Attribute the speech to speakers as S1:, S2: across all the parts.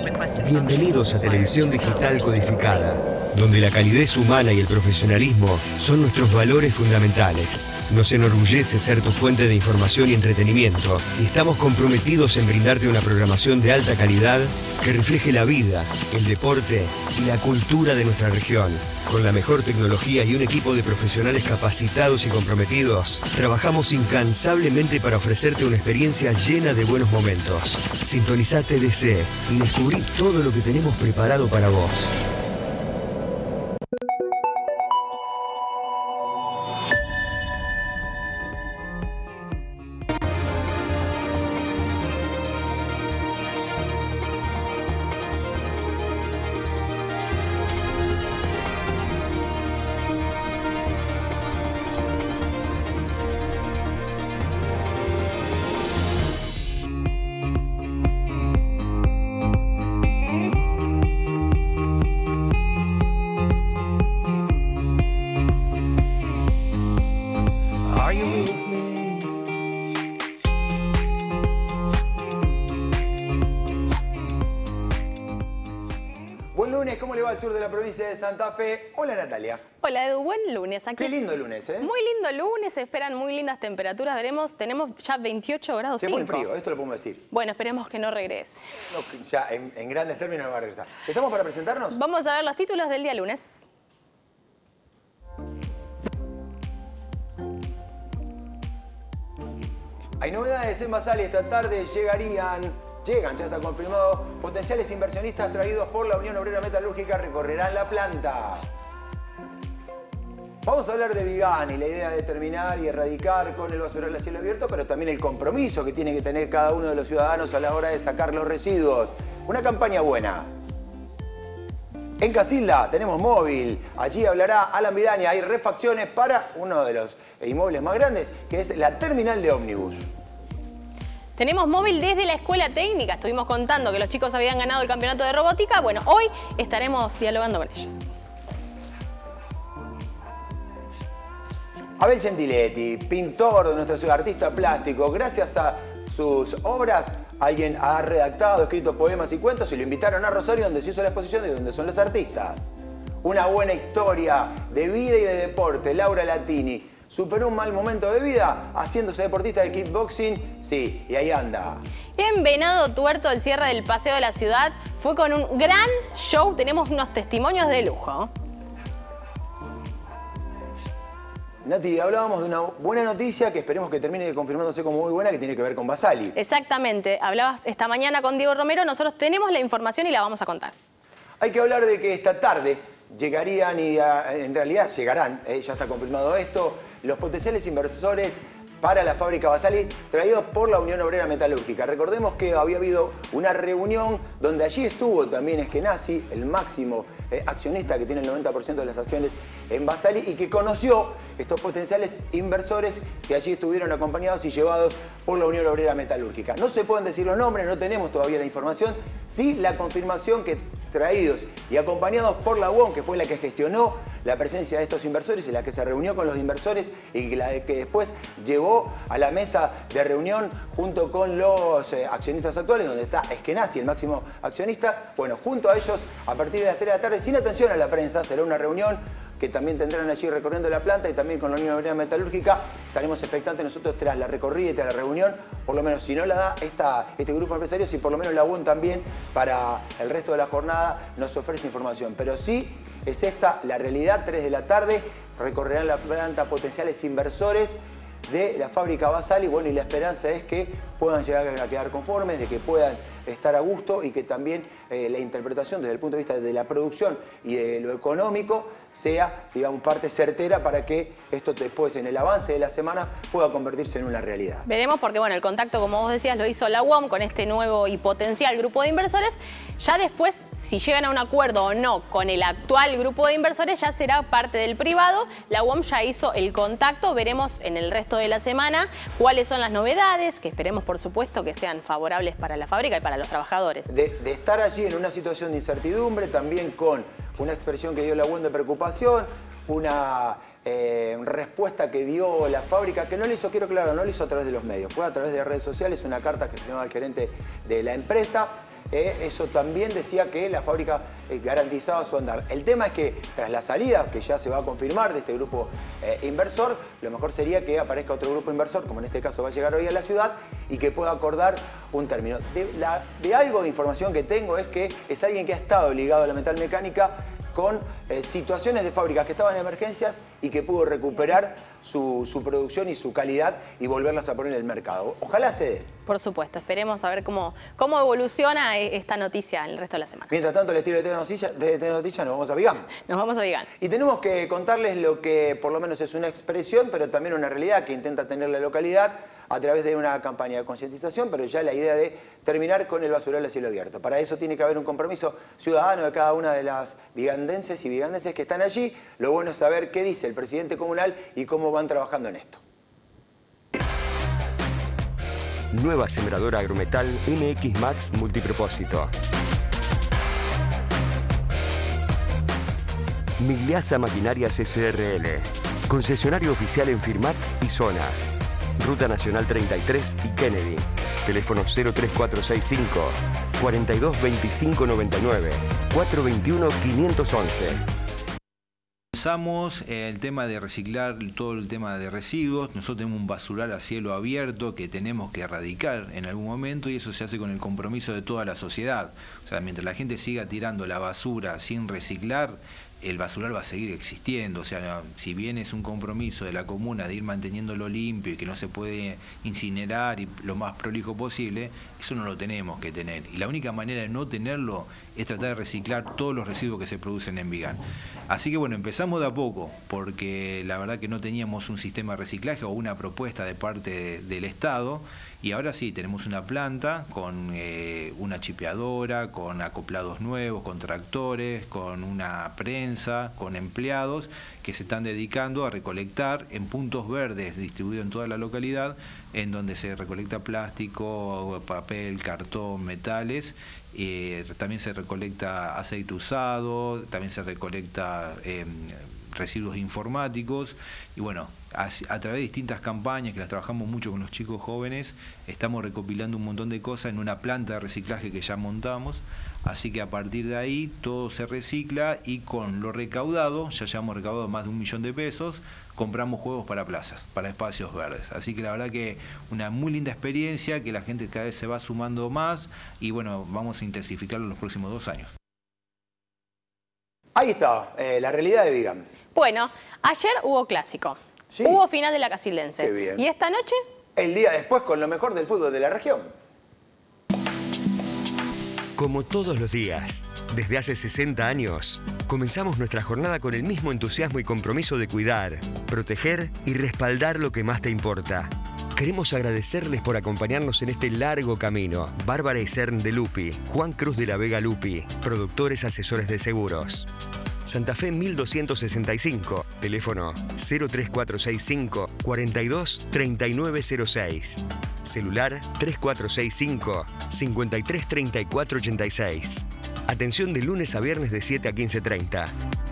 S1: Bienvenidos a Televisión Digital Codificada, donde la calidez humana y el profesionalismo son nuestros valores fundamentales. Nos enorgullece ser tu fuente de información y entretenimiento, y estamos comprometidos en brindarte una programación de alta calidad que refleje la vida, el deporte y la cultura de nuestra región. Con la mejor tecnología y un equipo de profesionales capacitados y comprometidos, trabajamos incansablemente para ofrecerte una experiencia llena de buenos momentos. Sintoniza TDC y descubrí todo lo que tenemos preparado para vos.
S2: De Santa Fe. Hola, Natalia.
S3: Hola, Edu. Buen lunes. Aquí.
S2: Qué lindo lunes, ¿eh?
S3: Muy lindo lunes. Se esperan muy lindas temperaturas. Tenemos ya 28 grados.
S2: Se fue el frío, esto lo podemos decir.
S3: Bueno, esperemos que no regrese.
S2: No, ya en grandes términos no va a regresar. ¿Estamos para presentarnos?
S3: Vamos a ver los títulos del día lunes.
S2: Hay novedades en Basali. Esta tarde Llegan, ya está confirmado, potenciales inversionistas traídos por la Unión Obrera Metalúrgica recorrerán la planta. Vamos a hablar de Vigán y la idea de terminar y erradicar con el basural a cielo abierto, pero también el compromiso que tiene que tener cada uno de los ciudadanos a la hora de sacar los residuos. Una campaña buena. En Casilda tenemos móvil. Allí hablará Alan Vidaña. Hay refacciones para uno de los inmuebles más grandes, que es la terminal de ómnibus.
S3: Tenemos móvil desde la escuela técnica. Estuvimos contando que los chicos habían ganado el campeonato de robótica. Bueno, hoy estaremos dialogando con ellos.
S2: Abel Gentiletti, pintor de nuestra ciudad, artista plástico. Gracias a sus obras, alguien ha redactado, escrito poemas y cuentos y lo invitaron a Rosario, donde se hizo la exposición y donde son los artistas. Una buena historia de vida y de deporte. Laura Latini superó un mal momento de vida haciéndose deportista de kickboxing. Sí, y ahí anda.
S3: En Venado Tuerto, el cierre del Paseo de la Ciudad fue con un gran show. Tenemos unos testimonios de lujo.
S2: Nati, hablábamos de una buena noticia que esperemos que termine confirmándose como muy buena, que tiene que ver con Basali.
S3: Exactamente. Hablabas esta mañana con Diego Romero. Nosotros tenemos la información y la vamos a contar.
S2: Hay que hablar de que esta tarde llegarían y en realidad llegarán, ya está confirmado esto, los potenciales inversores para la fábrica Basali traídos por la Unión Obrera Metalúrgica. Recordemos que había habido una reunión donde allí estuvo también Eskenazi, el máximo accionista que tiene el 90% de las acciones en Basali y que conoció estos potenciales inversores que allí estuvieron acompañados y llevados por la Unión Obrera Metalúrgica. No se pueden decir los nombres, no tenemos todavía la información, sí la confirmación que traídos y acompañados por la UOM, que fue la que gestionó la presencia de estos inversores y la que se reunió con los inversores y la que después llevó a la mesa de reunión junto con los accionistas actuales, donde está Eskenazi, el máximo accionista. Bueno, junto a ellos, a partir de las 3 de la tarde, sin atención a la prensa, será una reunión que también tendrán allí recorriendo la planta y también con la Unión Obrera Metalúrgica. Estaremos expectantes nosotros tras la recorrida y tras la reunión, por lo menos si no la da este grupo de empresarios y por lo menos la UOM también para el resto de la jornada nos ofrece información. Pero sí es esta la realidad, 3 de la tarde, recorrerán la planta potenciales inversores de la fábrica Basali. Bueno, y la esperanza es que puedan llegar a quedar conformes, de que puedan estar a gusto y que también la interpretación desde el punto de vista de la producción y de lo económico sea, digamos, parte certera para que esto después, en el avance de la semana, pueda convertirse en una realidad.
S3: Veremos porque, bueno, el contacto, como vos decías, lo hizo la UOM con este nuevo y potencial grupo de inversores. Ya después, si llegan a un acuerdo o no con el actual grupo de inversores, ya será parte del privado. La UOM ya hizo el contacto. Veremos en el resto de la semana cuáles son las novedades, que esperemos, por supuesto, que sean favorables para la fábrica y para los trabajadores.
S2: De estar allí en una situación de incertidumbre, también con una expresión que dio la UOM de preocupación, una respuesta que dio la fábrica, que no lo hizo, quiero claro, no lo hizo a través de los medios, fue a través de redes sociales, una carta que firmaba el gerente de la empresa, eso también decía que la fábrica garantizaba su andar. El tema es que tras la salida, que ya se va a confirmar de este grupo inversor, lo mejor sería que aparezca otro grupo inversor, como en este caso va a llegar hoy a la ciudad, y que pueda acordar un término. De algo de información que tengo es que es alguien que ha estado ligado a la metalmecánica con situaciones de fábricas que estaban en emergencias y que pudo recuperar su producción y su calidad y volverlas a poner en el mercado. Ojalá se dé.
S3: Por supuesto, esperemos a ver cómo evoluciona esta noticia el resto de la semana.
S2: Mientras tanto, el estilo de noticias, nos vamos a Vigán.
S3: Nos vamos a Vigán.
S2: Y tenemos que contarles lo que por lo menos es una expresión, pero también una realidad que intenta tener la localidad a través de una campaña de concientización, pero ya la idea de terminar con el basural a cielo abierto. Para eso tiene que haber un compromiso ciudadano de cada una de las vigandenses y vigandenses que están allí. Lo bueno es saber qué dice el presidente comunal y cómo van trabajando en esto.
S1: Nueva sembradora agrometal MX Max multipropósito. Migliasa Maquinarias SRL. Concesionario oficial en Firmat y Zona. Ruta Nacional 33 y Kennedy. Teléfono 03465 422599 421 511.
S4: Empezamos el tema de reciclar todo el tema de residuos. Nosotros tenemos un basural a cielo abierto que tenemos que erradicar en algún momento y eso se hace con el compromiso de toda la sociedad. O sea, mientras la gente siga tirando la basura sin reciclar, el basural va a seguir existiendo. O sea, si bien es un compromiso de la comuna de ir manteniéndolo limpio y que no se puede incinerar y lo más prolijo posible, eso no lo tenemos que tener. Y la única manera de no tenerlo es tratar de reciclar todos los residuos que se producen en Vigán. Así que bueno, empezamos de a poco, porque la verdad que no teníamos un sistema de reciclaje o una propuesta de parte del Estado, y ahora sí, tenemos una planta con una chipeadora, con acoplados nuevos, con tractores, con una prensa, con empleados que se están dedicando a recolectar en puntos verdes distribuidos en toda la localidad, en donde se recolecta plástico, papel, cartón, metales. También se recolecta aceite usado, también se recolecta residuos informáticos y bueno, a través de distintas campañas que las trabajamos mucho con los chicos jóvenes, estamos recopilando un montón de cosas en una planta de reciclaje que ya montamos, así que a partir de ahí todo se recicla y con lo recaudado, ya llevamos recaudado más de 1 millón de pesos, compramos juegos para plazas, para espacios verdes. Así que la verdad que una muy linda experiencia, que la gente cada vez se va sumando más y bueno, vamos a intensificarlo en los próximos 2 años.
S2: Ahí está, la realidad de Vigán.
S3: Bueno, ayer hubo clásico.
S2: Sí.
S3: Hubo final de la Casildense.
S2: Qué bien.
S3: ¿Y esta noche?
S2: El día después con lo mejor del fútbol de la región.
S1: Como todos los días, desde hace 60 años, comenzamos nuestra jornada con el mismo entusiasmo y compromiso de cuidar, proteger y respaldar lo que más te importa. Queremos agradecerles por acompañarnos en este largo camino. Bárbara Isern de Lupi, Juan Cruz de la Vega Lupi, productores asesores de seguros. Santa Fe 1265, teléfono 03465 42 3906. Celular 3465 53 34 86. Atención de lunes a viernes de 7 a 15:30.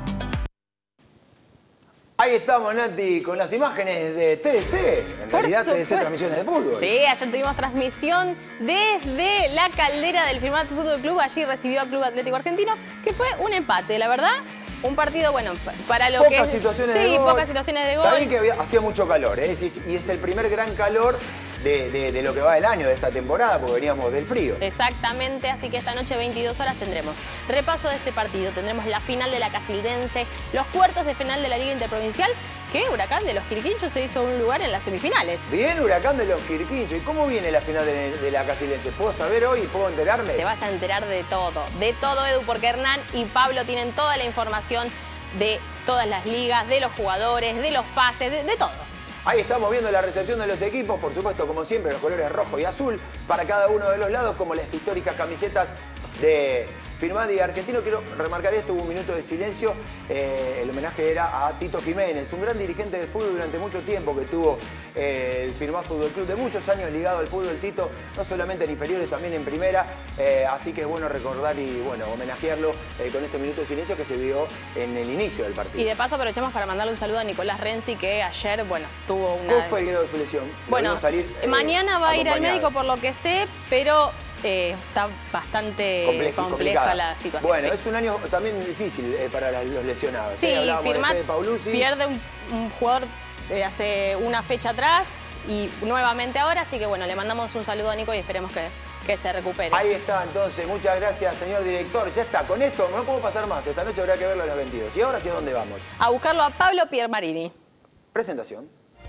S2: Ahí estamos, Nati, con las imágenes de TDC. En realidad, TDC Transmisiones de Fútbol.
S3: Sí, ayer tuvimos transmisión desde la caldera del Firmat Fútbol Club. Allí recibió a Club Atlético Argentino, que fue un empate, la verdad. Un partido, bueno, para lo
S2: pocas
S3: que...
S2: situaciones de gol.
S3: Pocas situaciones de gol.
S2: También que hacía mucho calor, ¿eh? Y es el primer gran calor de lo que va del año, de esta temporada, porque veníamos del frío.
S3: Exactamente, así que esta noche 22 horas tendremos repaso de este partido, tendremos la final de la Casildense, los cuartos de final de la Liga Interprovincial, que Huracán de los Quirquinchos se hizo un lugar en las semifinales.
S2: Bien, Huracán de los Quirquinchos. ¿Y cómo viene la final de la Casildense? ¿Puedo saber hoy? ¿Puedo enterarme?
S3: Te vas a enterar de todo, Edu, porque Hernán y Pablo tienen toda la información de todas las ligas, de los jugadores, de los pases, de todo.
S2: Ahí estamos viendo la recepción de los equipos, por supuesto, como siempre, los colores rojo y azul para cada uno de los lados, como las históricas camisetas de Firmat y Argentino. Quiero remarcar esto, hubo un minuto de silencio. El homenaje era a Tito Jiménez, un gran dirigente del fútbol durante mucho tiempo que tuvo el Firmat Fútbol Club, de muchos años ligado al fútbol. Tito, no solamente en inferiores, también en primera. Así que es bueno recordar y bueno, homenajearlo con este minuto de silencio que se vio en el inicio del partido.
S3: Y de paso aprovechamos para mandarle un saludo a Nicolás Renzi, que ayer, bueno, tuvo una...
S2: ¿Cómo fue el grado de su lesión?
S3: Bueno, mañana va a ir al médico por lo que sé, pero está bastante compleja la situación.
S2: Bueno,
S3: sí.
S2: es un año también difícil para los lesionados.
S3: Sí, Firmat pierde un jugador hace una fecha atrás y nuevamente ahora, así que bueno, le mandamos un saludo a Nico y esperemos que se recupere.
S2: Ahí está, entonces, muchas gracias, señor director. Ya está, con esto no puedo pasar más. Esta noche habrá que verlo a las 22. ¿Y ahora hacia dónde vamos?
S3: A buscarlo a Pablo Piermarini.
S2: Presentación.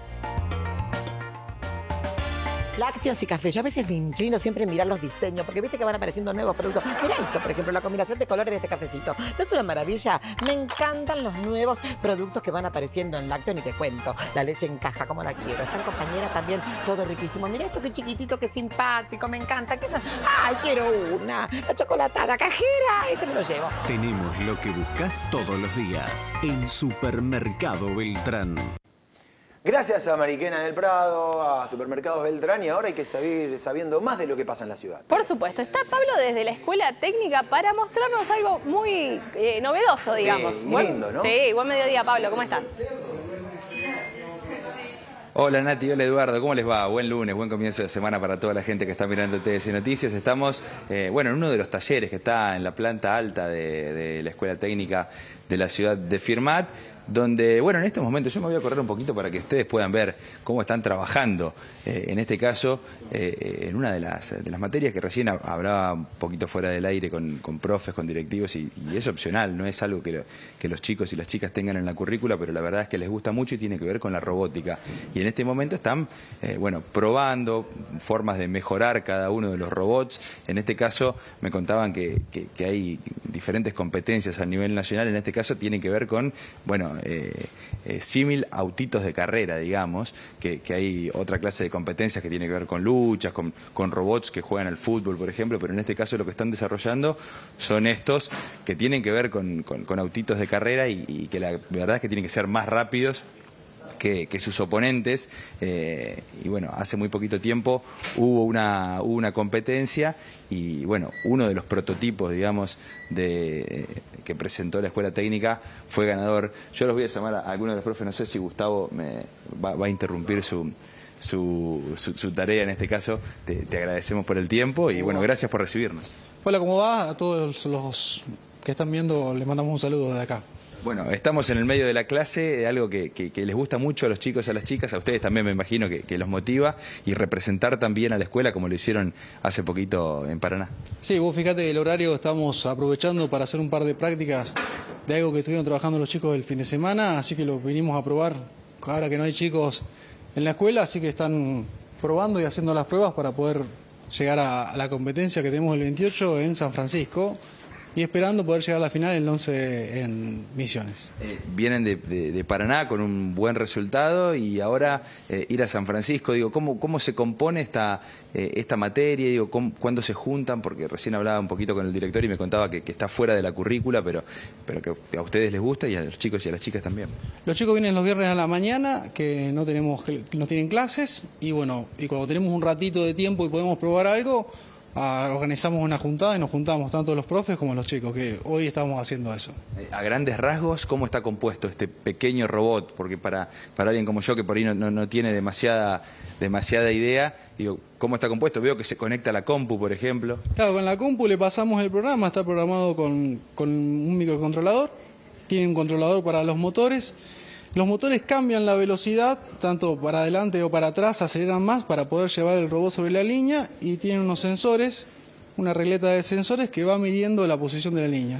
S5: Lácteos y café. Yo a veces me inclino siempre en mirar los diseños, porque viste que van apareciendo nuevos productos. Mira esto, por ejemplo, la combinación de colores de este cafecito. ¿No es una maravilla? Me encantan los nuevos productos que van apareciendo en Lácteos, ni te cuento. La leche en caja, como la quiero. Están compañeras también, todo riquísimo. Mira esto, qué chiquitito, qué simpático, me encanta. ¿Qué es? ¡Ay, quiero una! La chocolatada cajera, este me lo llevo.
S6: Tenemos lo que buscas todos los días en Supermercado Beltrán.
S2: Gracias a Mariquena del Prado, a Supermercados Beltrán, y ahora hay que seguir sabiendo más de lo que pasa en la ciudad.
S3: Por supuesto, está Pablo desde la Escuela Técnica para mostrarnos algo muy novedoso, digamos.
S2: Sí, muy lindo, ¿no?
S3: Sí, buen mediodía, Pablo, ¿cómo estás?
S7: Hola Nati, hola Eduardo, ¿cómo les va? Buen lunes, buen comienzo de semana para toda la gente que está mirando TS Noticias. Estamos, en uno de los talleres que está en la planta alta de la Escuela Técnica de la ciudad de Firmat, donde, en estos momentos yo me voy a correr un poquito para que ustedes puedan ver cómo están trabajando, en este caso, en una de las materias que recién hablaba un poquito fuera del aire con profes, con directivos, y es opcional, no es algo que los chicos y las chicas tengan en la currícula, pero la verdad es que les gusta mucho y tiene que ver con la robótica. Y en este momento están, probando formas de mejorar cada uno de los robots. En este caso me contaban que hay diferentes competencias a nivel nacional, en este caso tienen que ver con, símil autitos de carrera, digamos, que hay otra clase de competencias que tiene que ver con luchas, con robots que juegan al fútbol, por ejemplo, pero en este caso lo que están desarrollando son estos que tienen que ver con autitos de carrera y que la verdad es que tienen que ser más rápidos que sus oponentes, y hace muy poquito tiempo hubo una competencia y uno de los prototipos, digamos, que presentó la Escuela Técnica fue ganador. Yo los voy a llamar a algunos de los profes, no sé si Gustavo me va a interrumpir su tarea en este caso. Te agradecemos por el tiempo y gracias por recibirnos.
S8: Hola, ¿cómo va? A todos los que están viendo les mandamos un saludo desde acá.
S7: Bueno, estamos en el medio de la clase, algo que les gusta mucho a los chicos y a las chicas, a ustedes también me imagino que los motiva, y representar también a la escuela como lo hicieron hace poquito en Paraná.
S8: Sí, vos fíjate, el horario estamos aprovechando para hacer un par de prácticas de algo que estuvieron trabajando los chicos el fin de semana, así que lo vinimos a probar ahora que no hay chicos en la escuela, así que están probando y haciendo las pruebas para poder llegar a la competencia que tenemos el 28 en San Francisco. Y esperando poder llegar a la final el 11 en Misiones.
S7: Vienen de Paraná con un buen resultado y ahora ir a San Francisco. Digo, ¿cómo se compone esta materia? Digo, ¿cuándo se juntan? Porque recién hablaba un poquito con el director y me contaba que está fuera de la currícula, pero que a ustedes les gusta y a los chicos y a las chicas también.
S8: Los chicos vienen los viernes a la mañana, que no tienen clases, y cuando tenemos un ratito de tiempo y podemos probar algo, organizamos una juntada y nos juntamos tanto los profes como los chicos, que hoy estamos haciendo eso. A
S7: grandes rasgos, ¿cómo está compuesto este pequeño robot? Porque para alguien como yo que por ahí no tiene demasiada idea, digo, ¿cómo está compuesto? Veo que se conecta a la compu, por ejemplo.
S8: Claro, con la compu le pasamos el programa, está programado con un microcontrolador, tiene un controlador para los motores. Los motores cambian la velocidad, tanto para adelante o para atrás, aceleran más para poder llevar el robot sobre la línea, y tienen unos sensores, una regleta de sensores que va midiendo la posición de la línea.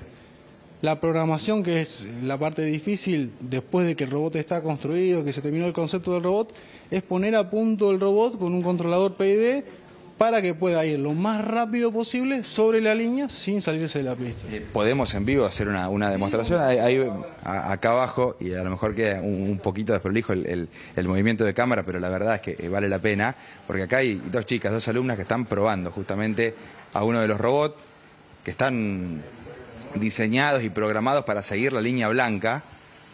S8: La programación, que es la parte difícil después de que el robot está construido, que se terminó el concepto del robot, es poner a punto el robot con un controlador PID para que pueda ir lo más rápido posible sobre la línea sin salirse de la pista.
S7: ¿Podemos en vivo hacer una demostración? Ahí, acá abajo, y a lo mejor queda un poquito desprolijo el movimiento de cámara, pero la verdad es que vale la pena, porque acá hay dos alumnas que están probando justamente a uno de los robots que están diseñados y programados para seguir la línea blanca,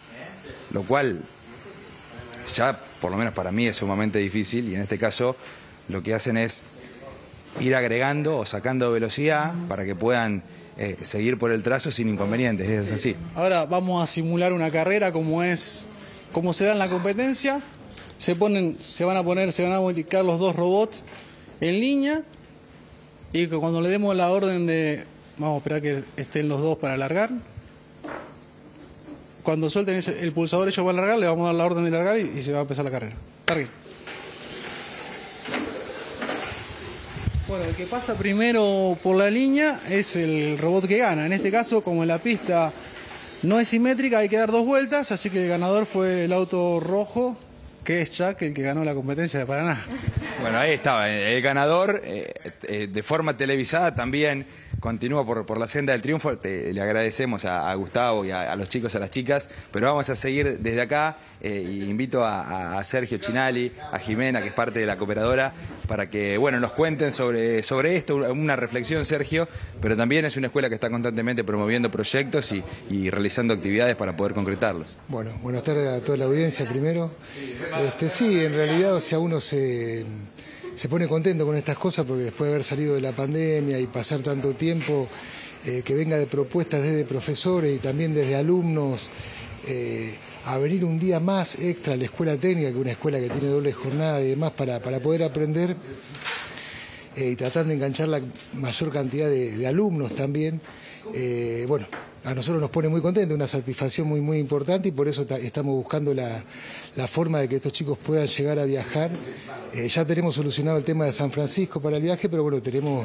S7: lo cual ya por lo menos para mí es sumamente difícil, y en este caso lo que hacen es ir agregando o sacando velocidad para que puedan seguir por el trazo sin inconvenientes. Es así.
S8: Ahora vamos a simular una carrera como se da en la competencia. Se van a ubicar los dos robots en línea y que cuando le demos la orden de, vamos a esperar que estén los dos para largar, cuando suelten el pulsador ellos van a largar, le vamos a dar la orden de largar y se va a empezar la carrera. Largue. Bueno, el que pasa primero por la línea es el robot que gana. En este caso, como en la pista no es simétrica, hay que dar 2 vueltas, así que el ganador fue el auto rojo, que es Chuck, el que ganó la competencia de Paraná.
S7: Bueno, ahí estaba, el ganador, de forma televisada también continúa por la senda del triunfo. Le agradecemos a Gustavo y a los chicos, a las chicas, pero vamos a seguir desde acá. Invito a Sergio Chinali, a Jimena, que es parte de la cooperadora, para que nos cuenten sobre esto, una reflexión, Sergio, pero también es una escuela que está constantemente promoviendo proyectos y realizando actividades para poder concretarlos.
S9: Bueno, buenas tardes a toda la audiencia primero. Sí, en realidad, uno se pone contento con estas cosas porque después de haber salido de la pandemia y pasar tanto tiempo, que venga de propuestas desde profesores y también desde alumnos, a venir un día más extra a la escuela técnica, que es una escuela que tiene doble jornada y demás, para poder aprender y tratar de enganchar la mayor cantidad de alumnos también. A nosotros nos pone muy contentos, una satisfacción muy importante, y por eso estamos buscando la forma de que estos chicos puedan llegar a viajar. Ya tenemos solucionado el tema de San Francisco para el viaje, pero tenemos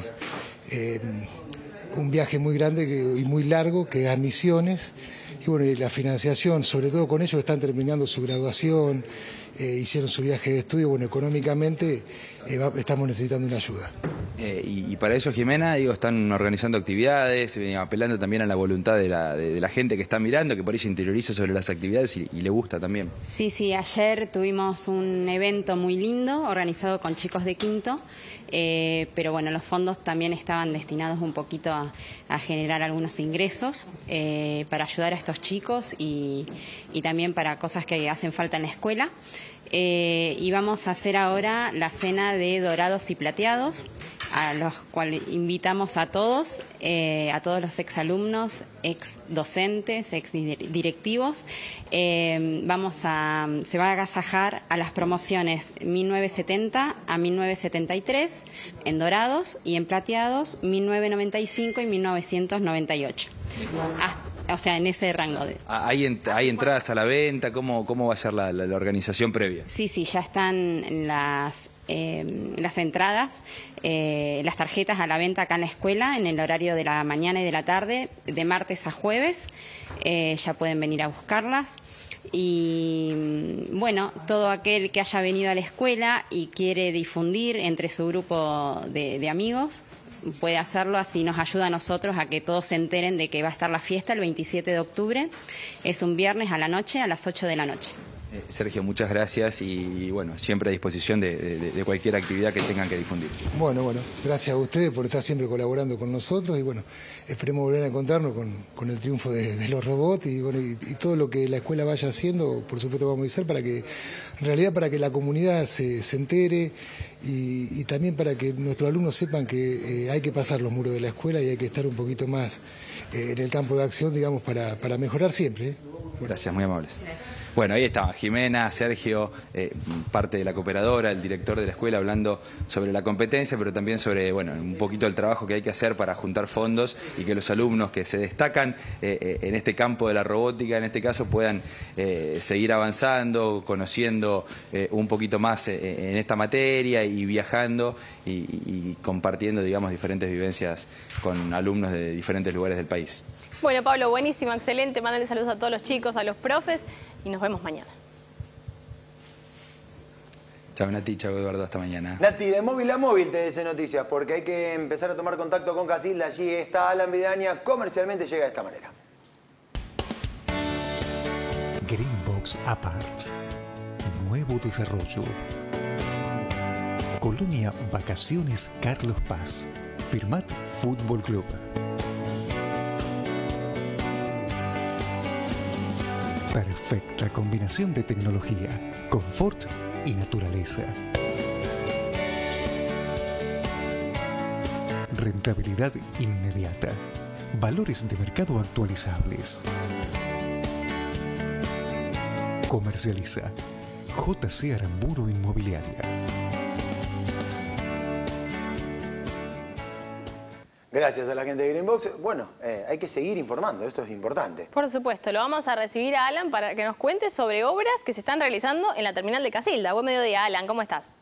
S9: un viaje muy grande y muy largo, que es a Misiones, y la financiación, sobre todo con ellos que están terminando su graduación, hicieron su viaje de estudio, económicamente estamos necesitando una ayuda.
S7: Y para eso, Jimena, están organizando actividades, apelando también a la voluntad de la gente que está mirando, que por ahí se interioriza sobre las actividades y le gusta también.
S10: Sí, ayer tuvimos un evento muy lindo organizado con chicos de quinto, pero los fondos también estaban destinados un poquito a generar algunos ingresos para ayudar a estos chicos y también para cosas que hacen falta en la escuela. Y vamos a hacer ahora la cena de dorados y plateados, a los cuales invitamos a todos los exalumnos, ex docentes, ex directivos. Se va a agasajar a las promociones 1970 a 1973 en dorados, y en plateados 1995 y 1998. En ese rango.
S7: ¿Hay entradas a la venta? ¿Cómo va a ser la organización previa?
S10: Sí, ya están las entradas, las tarjetas a la venta acá en la escuela, en el horario de la mañana y de la tarde, de martes a jueves. Ya pueden venir a buscarlas. Y todo aquel que haya venido a la escuela y quiere difundir entre su grupo de amigos, puede hacerlo, así nos ayuda a nosotros a que todos se enteren de que va a estar la fiesta el 27 de octubre. Es un viernes a la noche, a las 8 de la noche.
S7: Sergio, muchas gracias y siempre a disposición de cualquier actividad que tengan que difundir.
S9: Bueno, gracias a ustedes por estar siempre colaborando con nosotros, y esperemos volver a encontrarnos con el triunfo de los robots y todo lo que la escuela vaya haciendo. Por supuesto vamos a hacer para que la comunidad se entere y también para que nuestros alumnos sepan que hay que pasar los muros de la escuela y hay que estar un poquito más en el campo de acción, para mejorar siempre.
S7: Gracias, muy amables. Bueno, ahí está Jimena, Sergio, parte de la cooperadora, el director de la escuela, hablando sobre la competencia, pero también sobre un poquito el trabajo que hay que hacer para juntar fondos y que los alumnos que se destacan en este campo de la robótica, en este caso, puedan seguir avanzando, conociendo un poquito más en esta materia y viajando y compartiendo, diferentes vivencias con alumnos de diferentes lugares del país.
S3: Bueno, Pablo, buenísimo, excelente. Mándale saludos a todos los chicos, a los profes, y nos vemos mañana.
S7: Chao, Nati, chao, Eduardo, hasta mañana.
S2: Nati, de móvil a móvil te dice noticias, porque hay que empezar a tomar contacto con Casilda. Allí está Alan Vidaña, comercialmente llega de esta manera.
S11: Greenbox Aparts, nuevo desarrollo. Colonia Vacaciones Carlos Paz, Firmat Fútbol Club. Perfecta combinación de tecnología, confort y naturaleza. Rentabilidad inmediata. Valores de mercado actualizables. Comercializa JC Aramburu Inmobiliaria.
S2: Gracias a la gente de Greenbox. Bueno, hay que seguir informando, esto es importante.
S3: Por supuesto, lo vamos a recibir a Alan para que nos cuente sobre obras que se están realizando en la terminal de Casilda. Buen mediodía, Alan, ¿cómo estás?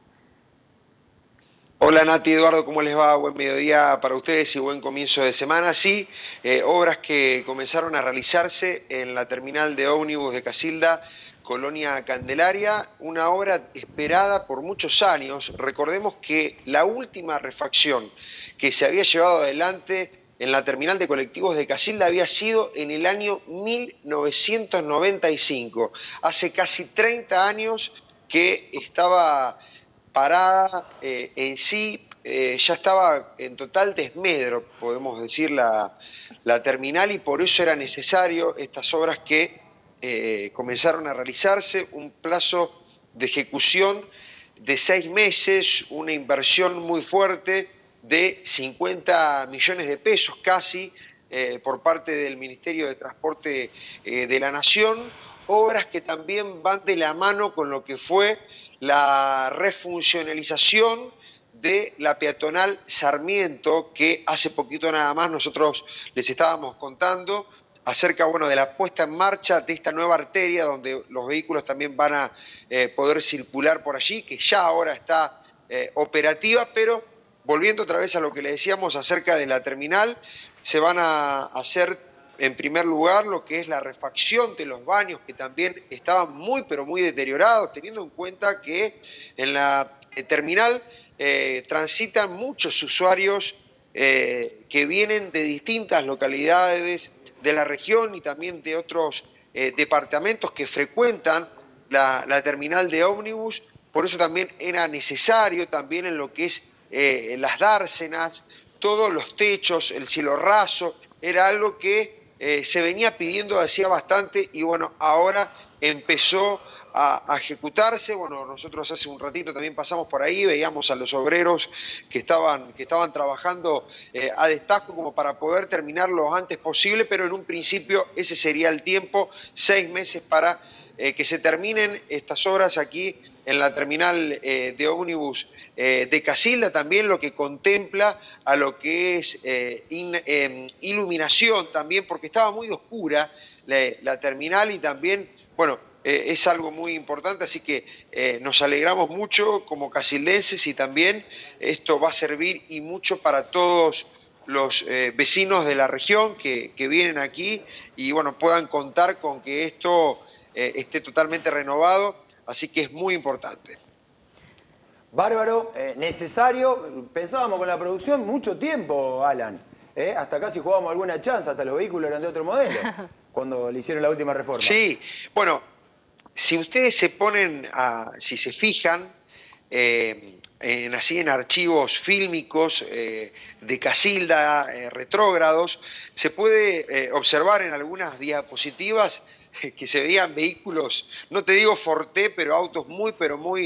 S12: Hola Nati, Eduardo, ¿cómo les va? Buen mediodía para ustedes y buen comienzo de semana. Sí, obras que comenzaron a realizarse en la terminal de ómnibus de Casilda, Colonia Candelaria, una obra esperada por muchos años. Recordemos que la última refacción que se había llevado adelante en la terminal de colectivos de Casilda había sido en el año 1995. Hace casi 30 años que estaba parada en sí, ya estaba en total desmedro, podemos decir, la terminal, y por eso era necesario estas obras que comenzaron a realizarse, un plazo de ejecución de 6 meses, una inversión muy fuerte de 50 millones de pesos casi por parte del Ministerio de Transporte de la Nación, obras que también van de la mano con lo que fue la refuncionalización de la peatonal Sarmiento, que hace poquito nada más nosotros les estábamos contando acerca, bueno, de la puesta en marcha de esta nueva arteria donde los vehículos también van a poder circular por allí, que ya ahora está operativa, pero volviendo otra vez a lo que le decíamos acerca de la terminal, se van a hacer en primer lugar lo que es la refacción de los baños, que también estaban muy pero muy deteriorados, teniendo en cuenta que en la terminal transitan muchos usuarios que vienen de distintas localidades de la región y también de otros departamentos que frecuentan la terminal de ómnibus. Por eso también era necesario también en lo que es las dársenas, todos los techos, el cielo raso, era algo que se venía pidiendo hacía bastante y bueno, ahora empezó a ejecutarse. Bueno, nosotros hace un ratito también pasamos por ahí, veíamos a los obreros que estaban trabajando a destajo como para poder terminar lo antes posible, pero en un principio ese sería el tiempo, 6 meses para que se terminen estas obras aquí en la terminal de ómnibus de Casilda, también lo que contempla a lo que es iluminación también, porque estaba muy oscura la terminal y también, bueno, es algo muy importante, así que nos alegramos mucho como casildenses y también esto va a servir y mucho para todos los vecinos de la región que vienen aquí y bueno, puedan contar con que esto esté totalmente renovado, así que es muy importante.
S2: Bárbaro, necesario. Pensábamos con la producción mucho tiempo, Alan. Hasta casi jugábamos alguna chance, hasta los vehículos eran de otro modelo, cuando le hicieron la última reforma.
S12: Sí, bueno, si ustedes se ponen si se fijan, así en archivos fílmicos de Casilda, retrógrados, se puede observar en algunas diapositivas que se veían vehículos, no te digo Forte, pero autos muy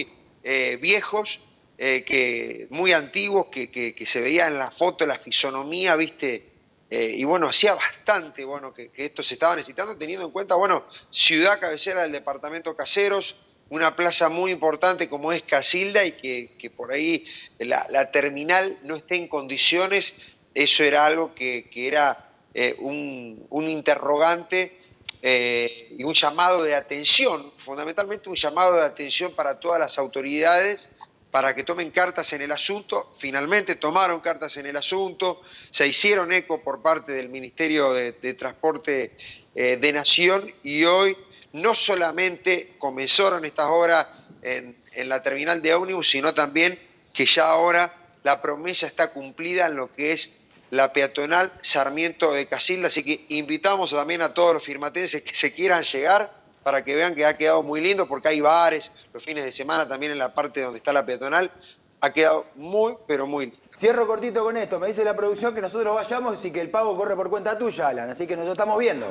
S12: viejos, muy antiguos, que se veía en la foto, la fisonomía, ¿viste? Y bueno, hacía bastante bueno que esto se estaba necesitando, teniendo en cuenta, bueno, ciudad cabecera del departamento Caseros, una plaza muy importante como es Casilda y que por ahí la terminal no esté en condiciones, eso era algo que era un interrogante y un llamado de atención, fundamentalmente un llamado de atención para todas las autoridades para que tomen cartas en el asunto. Finalmente tomaron cartas en el asunto, se hicieron eco por parte del Ministerio de Transporte de Nación y hoy no solamente comenzaron estas obras en la terminal de ómnibus, sino también que ya ahora la promesa está cumplida en lo que es la peatonal Sarmiento de Casilda, así que invitamos también a todos los firmatenses que se quieran llegar para que vean que ha quedado muy lindo, porque hay bares los fines de semana también en la parte donde está la peatonal, ha quedado muy, pero muy lindo.
S2: Cierro cortito con esto, me dice la producción que nosotros vayamos y que el pago corre por cuenta tuya, Alan, así que nos estamos viendo.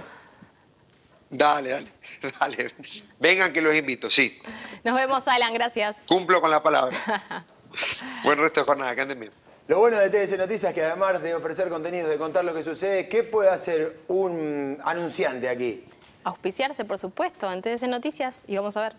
S12: Dale. Vengan que los invito, sí.
S3: Nos vemos, Alan, gracias.
S12: Cumplo con la palabra. Buen resto de jornada, que anden bien.
S2: Lo bueno de TDC Noticias es que además de ofrecer contenido, de contar lo que sucede, ¿qué puede hacer un anunciante aquí?
S3: Auspiciarse, por supuesto, en TDC Noticias y vamos a ver.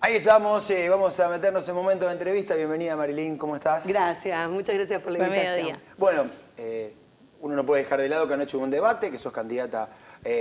S2: Ahí estamos, vamos a meternos en momento de entrevista. Bienvenida, Marilyn, ¿cómo estás?
S13: Gracias, muchas gracias por la invitación.
S2: Bueno, uno no puede dejar de lado que anoche hubo un debate, que sos candidata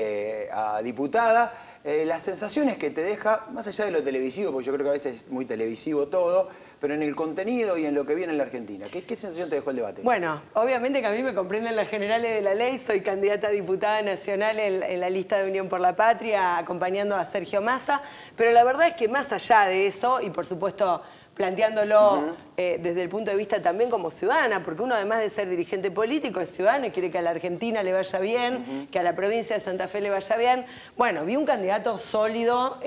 S2: a diputada. Las sensaciones que te deja, más allá de lo televisivo, porque yo creo que a veces es muy televisivo todo, pero en el contenido y en lo que viene en la Argentina, ¿qué sensación te dejó el debate?
S13: Bueno, obviamente que a mí me comprenden las generales de la ley, soy candidata a diputada nacional en la lista de Unión por la Patria, acompañando a Sergio Massa, pero la verdad es que más allá de eso, y por supuesto planteándolo desde el punto de vista también como ciudadana, porque uno además de ser dirigente político es ciudadano y quiere que a la Argentina le vaya bien, que a la provincia de Santa Fe le vaya bien. Bueno, vi un candidato sólido,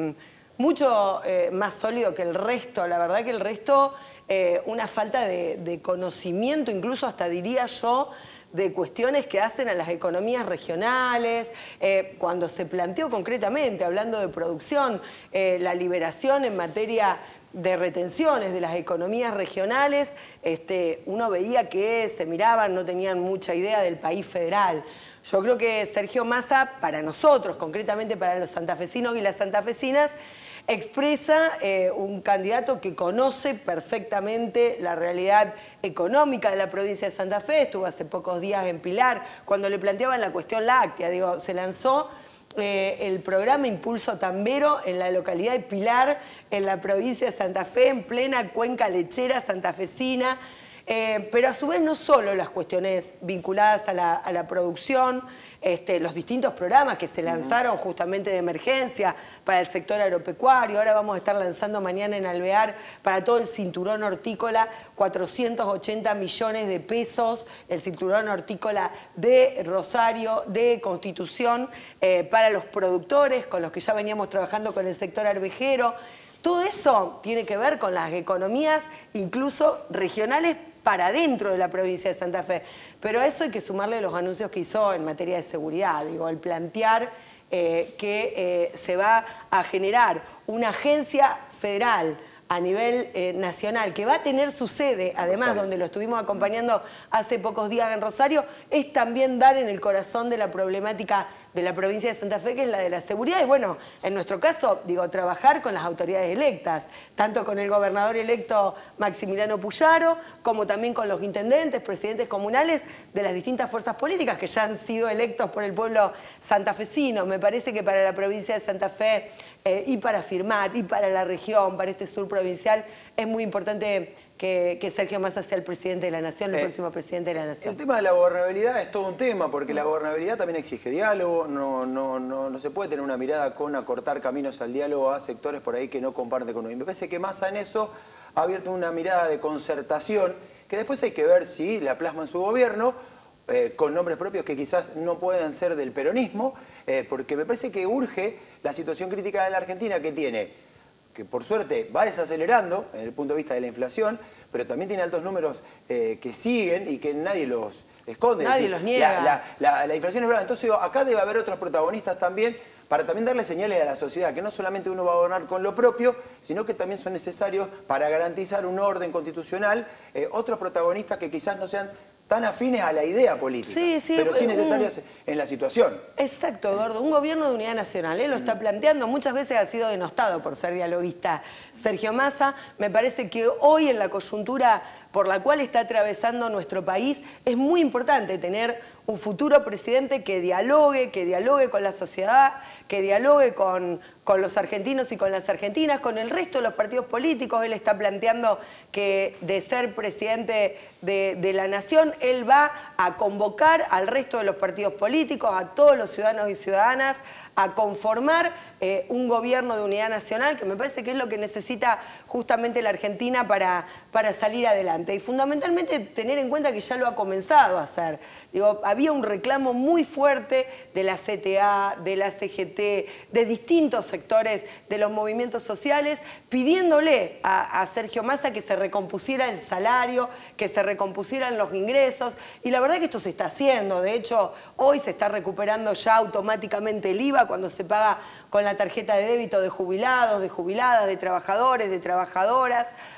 S13: mucho más sólido que el resto. La verdad que el resto, una falta de conocimiento, incluso hasta diría yo, de cuestiones que hacen a las economías regionales, cuando se planteó concretamente, hablando de producción, la liberación en materia de retenciones de las economías regionales, uno veía que se miraban, no tenían mucha idea del país federal. Yo creo que Sergio Massa, para nosotros, concretamente para los santafesinos y las santafesinas, expresa un candidato que conoce perfectamente la realidad económica de la provincia de Santa Fe. Estuvo hace pocos días en Pilar, cuando le planteaban la cuestión láctea. Digo, se lanzó el programa Impulso Tambero en la localidad de Pilar, en la provincia de Santa Fe, en plena cuenca lechera santafesina. Pero a su vez no solo las cuestiones vinculadas a la producción, los distintos programas que se lanzaron justamente de emergencia para el sector agropecuario. Ahora vamos a estar lanzando mañana en Alvear para todo el cinturón hortícola 480 millones de pesos, el cinturón hortícola de Rosario, de Constitución, para los productores con los que ya veníamos trabajando con el sector arvejero. Todo eso tiene que ver con las economías incluso regionales para dentro de la provincia de Santa Fe. Pero a eso hay que sumarle los anuncios que hizo en materia de seguridad. Digo, el plantear que se va a generar una agencia federal a nivel nacional, que va a tener su sede, además, donde lo estuvimos acompañando hace pocos días en Rosario, es también dar en el corazón de la problemática de la provincia de Santa Fe, que es la de la seguridad. Y bueno, en nuestro caso, digo, trabajar con las autoridades electas, tanto con el gobernador electo Maximiliano Puyaro, como también con los intendentes, presidentes comunales de las distintas fuerzas políticas que ya han sido electos por el pueblo santafesino. Me parece que para la provincia de Santa Fe y para Firmat, y para la región, para este sur provincial, es muy importante que Sergio Massa sea el presidente de la Nación, el próximo presidente de la Nación.
S2: El tema de la gobernabilidad es todo un tema, porque la gobernabilidad también exige diálogo, no se puede tener una mirada con acortar caminos al diálogo a sectores por ahí que no comparten con uno. Y me parece que Massa en eso ha abierto una mirada de concertación, que después hay que ver si la plasma en su gobierno, con nombres propios que quizás no puedan ser del peronismo, porque me parece que urge la situación crítica de la Argentina que tiene, que por suerte va desacelerando desde el punto de vista de la inflación, pero también tiene altos números que siguen y que nadie los esconde.
S13: Nadie los niega.
S2: La inflación es brava. Entonces acá debe haber otros protagonistas también, para también darle señales a la sociedad, que no solamente uno va a gobernar con lo propio, sino que también son necesarios para garantizar un orden constitucional, otros protagonistas que quizás no sean tan afines a la idea política, pero sí necesarias en la situación.
S13: Exacto, Eduardo. Un gobierno de unidad nacional, lo está planteando, muchas veces ha sido denostado por ser dialoguista Sergio Massa. Me parece que hoy, en la coyuntura por la cual está atravesando nuestro país, es muy importante tener un futuro presidente que dialogue con la sociedad, que dialogue con los argentinos y con las argentinas, con el resto de los partidos políticos. Él está planteando que de ser presidente de la Nación, él va a convocar al resto de los partidos políticos, a todos los ciudadanos y ciudadanas, a conformar un gobierno de unidad nacional, que me parece que es lo que necesita justamente la Argentina para salir adelante. Y fundamentalmente tener en cuenta que ya lo ha comenzado a hacer. Digo, había un reclamo muy fuerte de la CTA, de la CGT, de distintos sectores de los movimientos sociales, pidiéndole a Sergio Massa que se recompusiera el salario, que se recompusieran los ingresos. Y la verdad que esto se está haciendo. De hecho, hoy se está recuperando ya automáticamente el IVA cuando se paga con la tarjeta de débito de jubilados, de jubiladas, de trabajadores, de trabajadoras.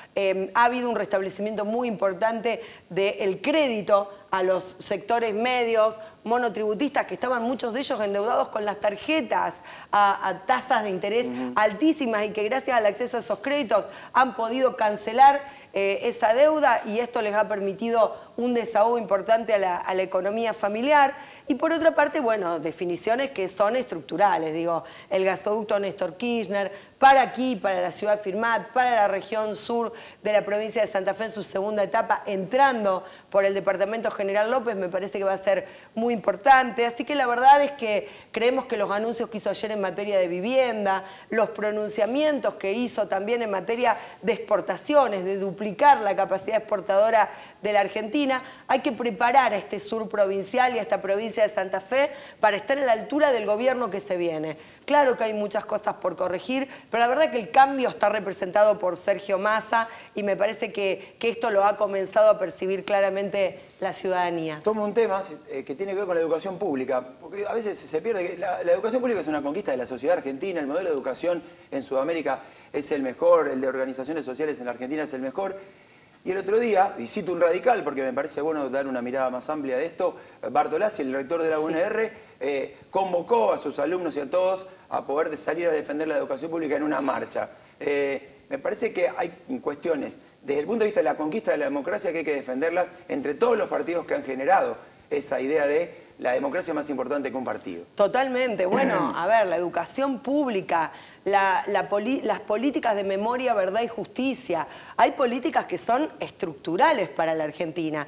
S13: Ha habido un restablecimiento muy importante del crédito a los sectores medios, monotributistas, que estaban muchos de ellos endeudados con las tarjetas a tasas de interés altísimas y que gracias al acceso a esos créditos han podido cancelar esa deuda y esto les ha permitido un desahogo importante a la economía familiar. Y por otra parte, bueno, definiciones que son estructurales, digo, el gasoducto Néstor Kirchner, para aquí, para la ciudad de Firmat, para la región sur de la provincia de Santa Fe en su segunda etapa, entrando por el departamento General López, me parece que va a ser muy importante. Así que la verdad es que creemos que los anuncios que hizo ayer en materia de vivienda, los pronunciamientos que hizo también en materia de exportaciones, de duplicar la capacidad exportadora de la Argentina, hay que preparar a este sur provincial y a esta provincia de Santa Fe para estar a la altura del gobierno que se viene. Claro que hay muchas cosas por corregir, pero la verdad que el cambio está representado por Sergio Massa y me parece que esto lo ha comenzado a percibir claramente la ciudadanía.
S2: Tomo un tema que tiene que ver con la educación pública, porque a veces se pierde que la educación pública es una conquista de la sociedad argentina, el modelo de educación en Sudamérica es el mejor, el de organizaciones sociales en la Argentina es el mejor. Y el otro día, y cito un radical porque me parece bueno dar una mirada más amplia de esto, Bartolazzi, el rector de la UNR, convocó a sus alumnos y a todos a poder salir a defender la educación pública en una marcha. Me parece que hay cuestiones, desde el punto de vista de la conquista de la democracia, que hay que defenderlas entre todos los partidos que han generado esa idea de la democracia más importante que un partido.
S13: Totalmente. Bueno, a ver, la educación pública, las políticas de memoria, verdad y justicia. Hay políticas que son estructurales para la Argentina.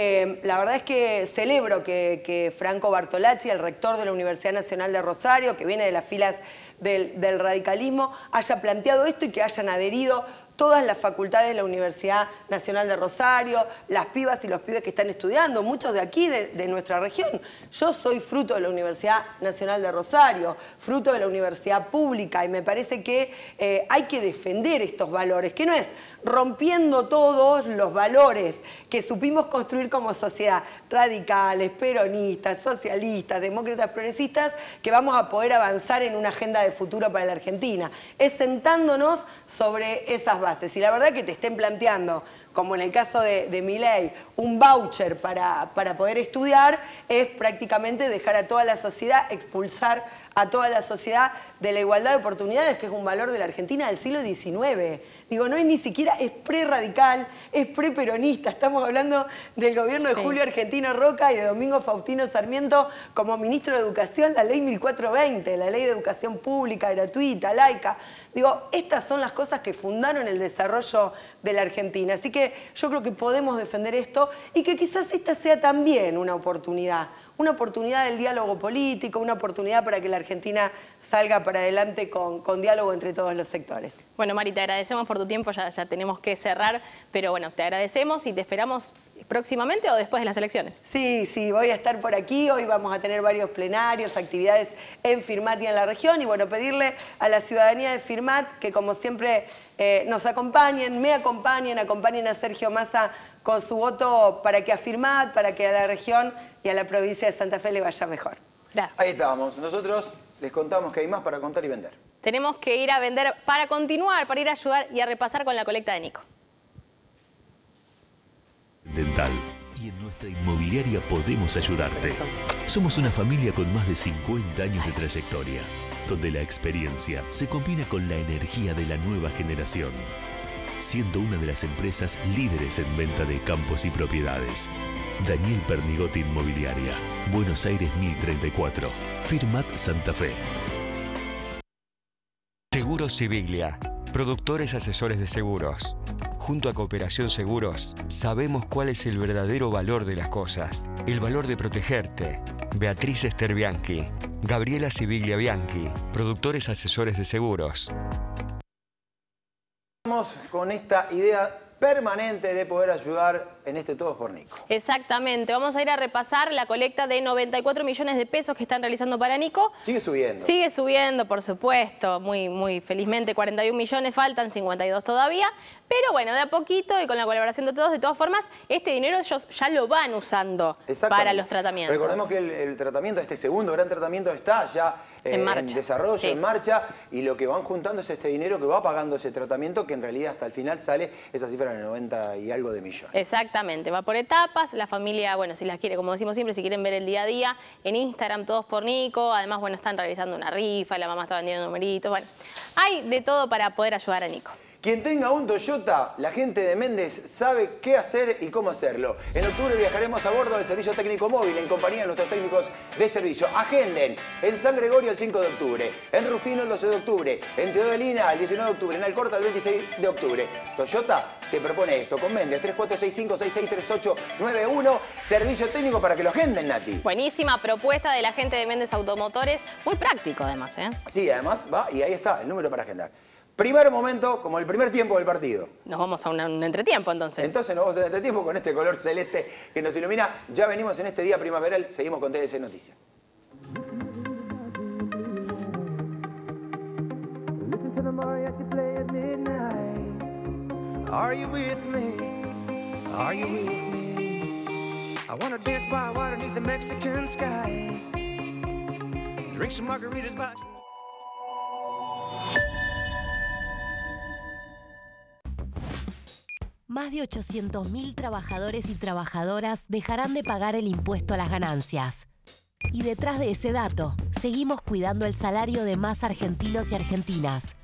S13: La verdad es que celebro que Franco Bartolazzi, el rector de la Universidad Nacional de Rosario, que viene de las filas del radicalismo, haya planteado esto y que hayan adherido todas las facultades de la Universidad Nacional de Rosario, las pibas y los pibes que están estudiando, muchos de aquí, de nuestra región. Yo soy fruto de la Universidad Nacional de Rosario, fruto de la universidad pública, y me parece que hay que defender estos valores, que no es rompiendo todos los valores que supimos construir como sociedad, radicales, peronistas, socialistas, demócratas, progresistas, que vamos a poder avanzar en una agenda de futuro para la Argentina. Es sentándonos sobre esas bases. Y la verdad que te estén planteando, como en el caso de Milei, un voucher para poder estudiar, es prácticamente dejar a toda la sociedad, expulsar a toda la sociedad de la igualdad de oportunidades, que es un valor de la Argentina del siglo XIX. Digo, no es ni siquiera, es pre-radical, es pre-peronista. Estamos hablando del gobierno de Julio Argentino Roca y de Domingo Faustino Sarmiento como ministro de Educación, la ley 1420, la ley de educación pública, gratuita, laica. Digo, estas son las cosas que fundaron el desarrollo de la Argentina. Así que yo creo que podemos defender esto y que quizás esta sea también una oportunidad del diálogo político, una oportunidad para que la Argentina salga para adelante con diálogo entre todos los sectores.
S3: Bueno, Mari, te agradecemos por tu tiempo, ya tenemos que cerrar, pero bueno, te agradecemos y te esperamos próximamente o después de las elecciones.
S13: Sí, voy a estar por aquí, hoy vamos a tener varios plenarios, actividades en Firmat y en la región, y bueno, pedirle a la ciudadanía de Firmat que como siempre nos acompañen, acompañen a Sergio Massa con su voto para que a Firmat, para que a la región y a la provincia de Santa Fe le vaya mejor.
S3: Gracias.
S2: Ahí estábamos. Nosotros les contamos que hay más para contar y vender.
S3: Tenemos que ir a vender para continuar, para ir a ayudar y a repasar con la colecta de Nico.
S6: Dental. Y en nuestra inmobiliaria podemos ayudarte. Somos una familia con más de 50 años de trayectoria, donde la experiencia se combina con la energía de la nueva generación, siendo una de las empresas líderes en venta de campos y propiedades. Daniel Pernigotti Inmobiliaria, Buenos Aires 1034, Firmat Santa Fe.
S1: Seguros Civiglia, productores asesores de seguros. Junto a Cooperación Seguros, sabemos cuál es el verdadero valor de las cosas. El valor de protegerte. Beatriz Esther Bianchi, Gabriela Civiglia Bianchi, productores asesores de seguros.
S2: Con esta idea permanente de poder ayudar en este Todos por Nico.
S3: Exactamente. Vamos a ir a repasar la colecta de 94 millones de pesos que están realizando para Nico.
S2: Sigue subiendo.
S3: Sigue subiendo, por supuesto. Muy felizmente 41 millones, faltan 52 todavía. Pero bueno, de a poquito y con la colaboración de todos, de todas formas, este dinero ellos ya lo van usando para los tratamientos.
S2: Recordemos que el tratamiento, este segundo gran tratamiento, está ya en desarrollo,
S3: sí,
S2: en marcha, y lo que van juntando es este dinero que va pagando ese tratamiento, que en realidad hasta el final sale esa cifra de 90 y algo de millones.
S3: Exactamente, va por etapas. La familia, bueno, si las quiere, como decimos siempre, si quieren ver el día a día, en Instagram Todos por Nico. Además, bueno, están realizando una rifa, la mamá está vendiendo numeritos. Bueno, hay de todo para poder ayudar a Nico.
S2: Quien tenga un Toyota, la gente de Méndez sabe qué hacer y cómo hacerlo. En octubre viajaremos a bordo del servicio técnico móvil en compañía de nuestros técnicos de servicio. Agenden en San Gregorio el 5 de octubre, en Rufino el 12 de octubre, en Teodelina el 19 de octubre, en Alcorta el 26 de octubre. Toyota te propone esto con Méndez, 3465-663891, servicio técnico para que lo agenden, Nati.
S3: Buenísima propuesta de la gente de Méndez Automotores, muy práctico además, ¿eh?
S2: Sí, además va y ahí está el número para agendar. Primer momento, como el primer tiempo del partido.
S3: Nos vamos a un entretiempo entonces.
S2: Entonces nos vamos a entretiempo con este color celeste que nos ilumina. Ya venimos en este día primaveral, seguimos con TDC Noticias.
S14: Are you with me? Are you with me? I wanna dance by water beneath the Mexican sky. Drink some margaritas by...
S15: Más de 800.000 trabajadores y trabajadoras dejarán de pagar el impuesto a las ganancias. Y detrás de ese dato, seguimos cuidando el salario de más argentinos y argentinas.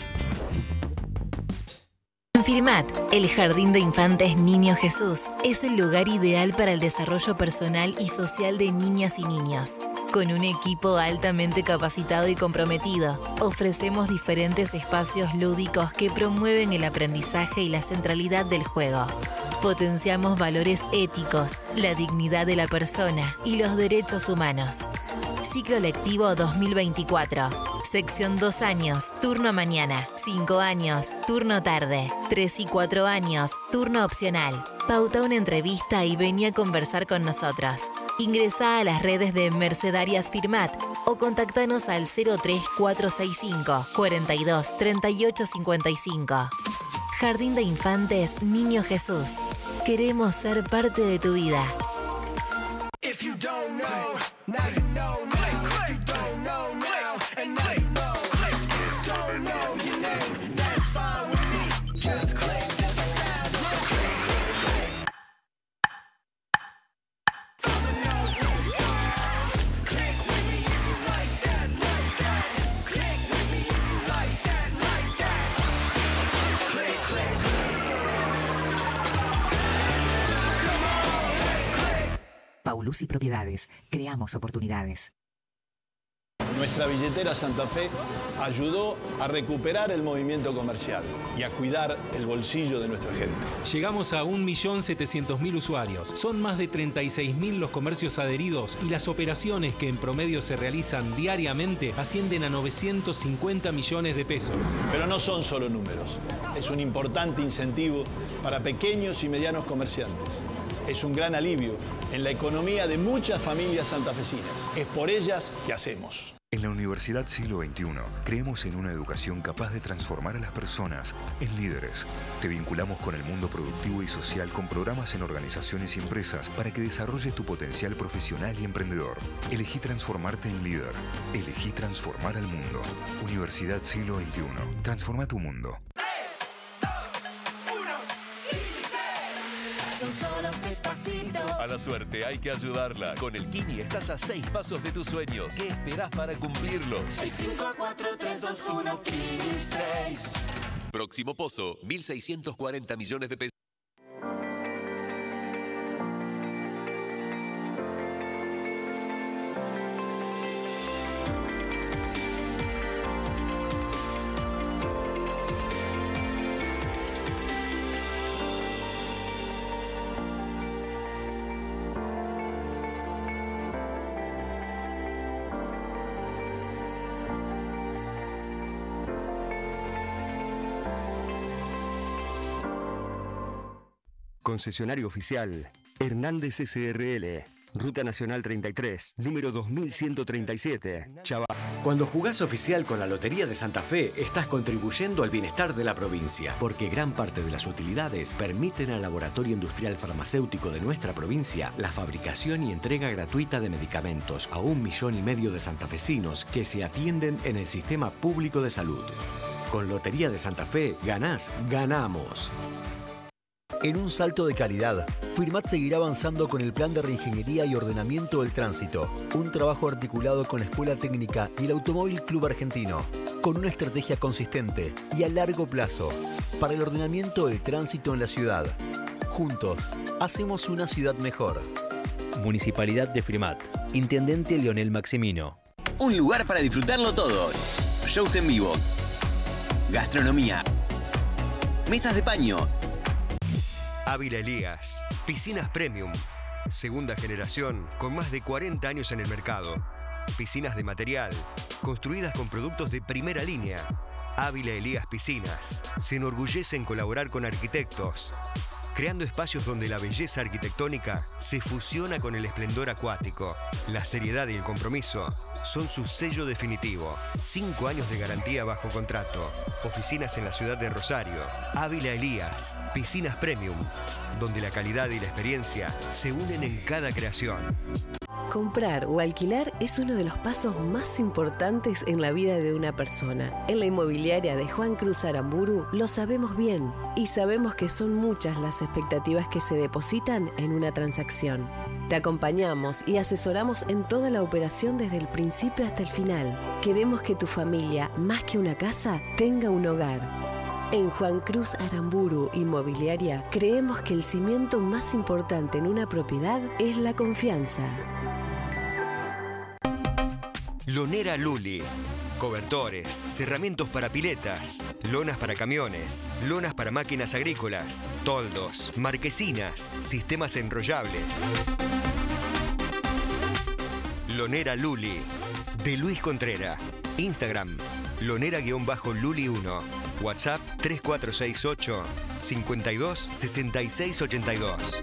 S16: En Firmat, el Jardín de Infantes Niño Jesús es el lugar ideal para el desarrollo personal y social de niñas y niños. Con un equipo altamente capacitado y comprometido, ofrecemos diferentes espacios lúdicos que promueven el aprendizaje y la centralidad del juego. Potenciamos valores éticos, la dignidad de la persona y los derechos humanos. Ciclo lectivo 2024. Sección 2 años, turno mañana. 5 años, turno tarde. 3 y 4 años, turno opcional. Pauta una entrevista y vení a conversar con nosotros. Ingresá a las redes de Mercedarias Firmat o contactanos al 03465 42 38 55. Jardín de Infantes Niño Jesús. Queremos ser parte de tu vida.
S14: If you don't know, now you know now. If you don't know now, and now you know. Don't know your name, that's fine with me. Just click to the sound. From the nose to the sky. Click with me if you like that, like that. Click with me if you like that, like that. Click, click, click. Come on, let's click.
S17: Paulucci Propiedades. Creamos oportunidades.
S18: Nuestra billetera Santa Fe ayudó a recuperar el movimiento comercial y a cuidar el bolsillo de nuestra gente.
S19: Llegamos a 1.700.000 usuarios. Son más de 36.000 los comercios adheridos y las operaciones que en promedio se realizan diariamente ascienden a 950 millones de pesos.
S18: Pero no son solo números. Es un importante incentivo para pequeños y medianos comerciantes. Es un gran alivio en la economía de muchas familias santafesinas. Es por ellas que hacemos.
S20: En la Universidad Siglo XXI creemos en una educación capaz de transformar a las personas en líderes. Te vinculamos con el mundo productivo y social con programas en organizaciones y empresas para que desarrolles tu potencial profesional y emprendedor. Elegí transformarte en líder. Elegí transformar al mundo. Universidad Siglo XXI. Transforma tu mundo.
S6: A la suerte hay que ayudarla. Con el Kini estás a 6 pasos de tus sueños. ¿Qué esperás para cumplirlos?
S14: 654-321 Kini 6.
S6: Próximo pozo, 1.640 millones de pesos.
S1: Concesionario oficial Hernández SRL. Ruta Nacional 33, número 2137, Chaval.
S21: Cuando jugás oficial con la Lotería de Santa Fe, estás contribuyendo al bienestar de la provincia, porque gran parte de las utilidades permiten al Laboratorio Industrial Farmacéutico de nuestra provincia la fabricación y entrega gratuita de medicamentos a 1,5 millones de santafesinos que se atienden en el sistema público de salud. Con Lotería de Santa Fe, ganás, ganamos.
S22: En un salto de calidad, Firmat seguirá avanzando con el plan de reingeniería y ordenamiento del tránsito, un trabajo articulado con la Escuela Técnica y el Automóvil Club Argentino, con una estrategia consistente y a largo plazo para el ordenamiento del tránsito en la ciudad. Juntos, hacemos una ciudad mejor. Municipalidad de Firmat. Intendente Leonel Maximino.
S23: Un lugar para disfrutarlo todo. Shows en vivo. Gastronomía. Mesas de paño.
S1: Ávila Elías, piscinas premium, segunda generación con más de 40 años en el mercado. Piscinas de material, construidas con productos de primera línea. Ávila Elías Piscinas se enorgullece en colaborar con arquitectos, creando espacios donde la belleza arquitectónica se fusiona con el esplendor acuático. La seriedad y el compromiso son su sello definitivo. 5 años de garantía bajo contrato. Oficinas en la ciudad de Rosario. Ávila Elías, piscinas premium, donde la calidad y la experiencia se unen en cada creación.
S24: Comprar o alquilar es uno de los pasos más importantes en la vida de una persona. En la inmobiliaria de Juan Cruz Aramburu lo sabemos bien y sabemos que son muchas las expectativas que se depositan en una transacción. Te acompañamos y asesoramos en toda la operación desde el principio hasta el final. Queremos que tu familia, más que una casa, tenga un hogar. En Juan Cruz Aramburu Inmobiliaria creemos que el cimiento más importante en una propiedad es la confianza.
S1: Lonera Luli. Cobertores, cerramientos para piletas, lonas para camiones, lonas para máquinas agrícolas, toldos, marquesinas, sistemas enrollables. Lonera Luli, de Luis Contrera. Instagram, lonera-luli1. WhatsApp 3468 52 66 82.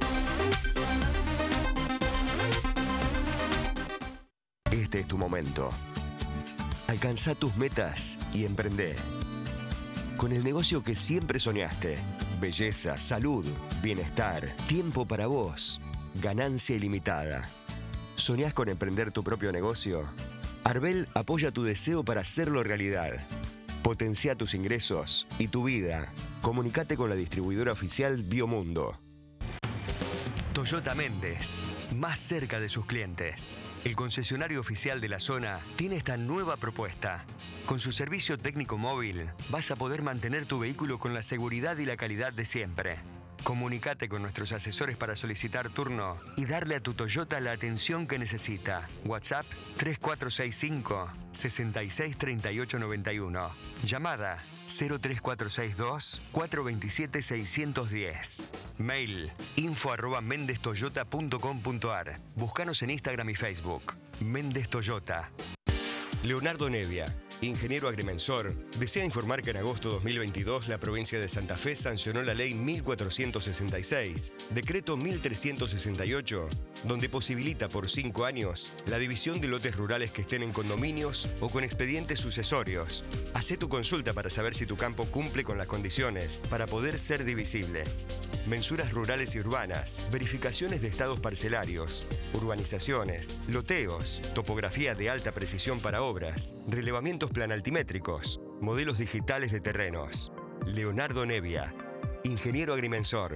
S1: Este es tu momento. Alcanza tus metas y emprende. Con el negocio que siempre soñaste. Belleza, salud, bienestar, tiempo para vos, ganancia ilimitada. ¿Soñás con emprender tu propio negocio? Arbel apoya tu deseo para hacerlo realidad. Potencia tus ingresos y tu vida. Comunicate con la distribuidora oficial Biomundo. Toyota Méndez, más cerca de sus clientes. El concesionario oficial de la zona tiene esta nueva propuesta. Con su servicio técnico móvil, vas a poder mantener tu vehículo con la seguridad y la calidad de siempre. Comunicate con nuestros asesores para solicitar turno y darle a tu Toyota la atención que necesita. WhatsApp 3465 66 38 91. Llamada 03462 427 610. Mail info@mendestoyota.com.ar. Búscanos en Instagram y Facebook. Méndez Toyota. Leonardo Nevia, ingeniero agrimensor, desea informar que en agosto de 2022 la provincia de Santa Fe sancionó la ley 1466, decreto 1368, donde posibilita por 5 años la división de lotes rurales que estén en condominios o con expedientes sucesorios. Hacé tu consulta para saber si tu campo cumple con las condiciones para poder ser divisible. Mensuras rurales y urbanas, verificaciones de estados parcelarios, urbanizaciones, loteos, topografía de alta precisión para obras, relevamientos planaltimétricos, modelos digitales de terrenos. Leonardo Nevia, ingeniero agrimensor.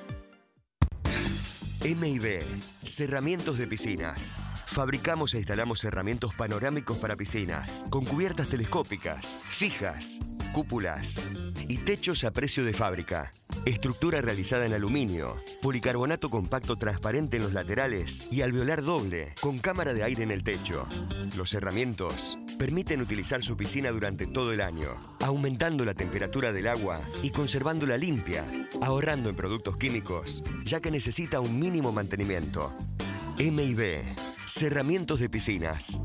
S1: M&B, cerramientos de piscinas. Fabricamos e instalamos cerramientos panorámicos para piscinas, con cubiertas telescópicas, fijas, cúpulas y techos a precio de fábrica. Estructura realizada en aluminio, policarbonato compacto transparente en los laterales y alveolar doble, con cámara de aire en el techo. Los cerramientos permiten utilizar su piscina durante todo el año, aumentando la temperatura del agua y conservándola limpia, ahorrando en productos químicos, ya que necesita un mínimo mantenimiento. M&B, cerramientos de piscinas.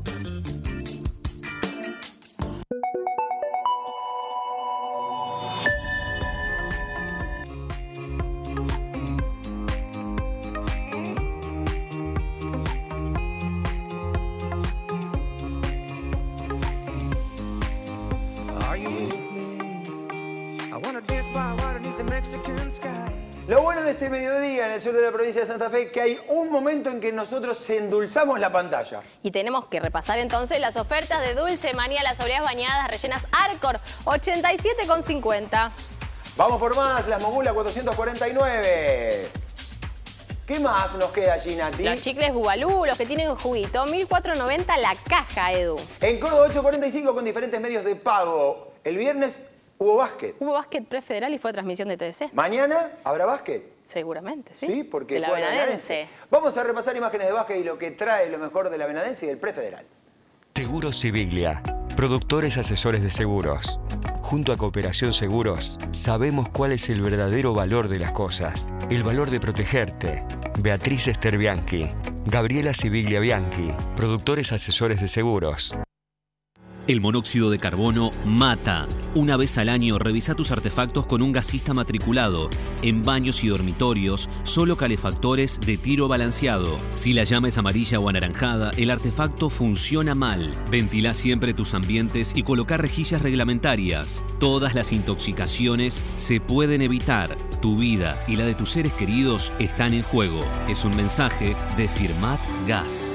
S14: spot right underneath the Mexican sky.
S2: Lo bueno de este mediodía en el sur de la provincia de Santa Fe es que hay un momento en que nosotros endulzamos la pantalla.
S3: Y tenemos que repasar entonces las ofertas de Dulce Manía, las obleas bañadas rellenas Arcor, 87,50.
S2: Vamos por más, las Mogula 449. ¿Qué más nos queda allí, Nati?
S3: Los chicles Bubalú, los que tienen juguito, 1.490 la caja, Edu.
S2: En Córdoba 845 con diferentes medios de pago. El viernes hubo básquet.
S3: Hubo básquet prefederal y fue transmisión de TDC.
S2: ¿Mañana habrá básquet?
S3: Seguramente, sí.
S2: Sí, porque
S3: de la
S2: juega
S3: Venadense.
S2: Vamos a repasar imágenes de básquet y lo que trae lo mejor de la Venadense y del prefederal.
S1: Seguros Civiglia, productores asesores de seguros. Junto a Cooperación Seguros, sabemos cuál es el verdadero valor de las cosas. El valor de protegerte. Beatriz Esther Bianchi, Gabriela Civiglia Bianchi, productores asesores de seguros.
S4: El monóxido de carbono mata. Una vez al año revisa tus artefactos con un gasista matriculado. En baños y dormitorios, solo calefactores de tiro balanceado. Si la llama es amarilla o anaranjada, el artefacto funciona mal. Ventila siempre tus ambientes y coloca rejillas reglamentarias. Todas las intoxicaciones se pueden evitar. Tu vida y la de tus seres queridos están en juego. Es un mensaje de Firmat Gas.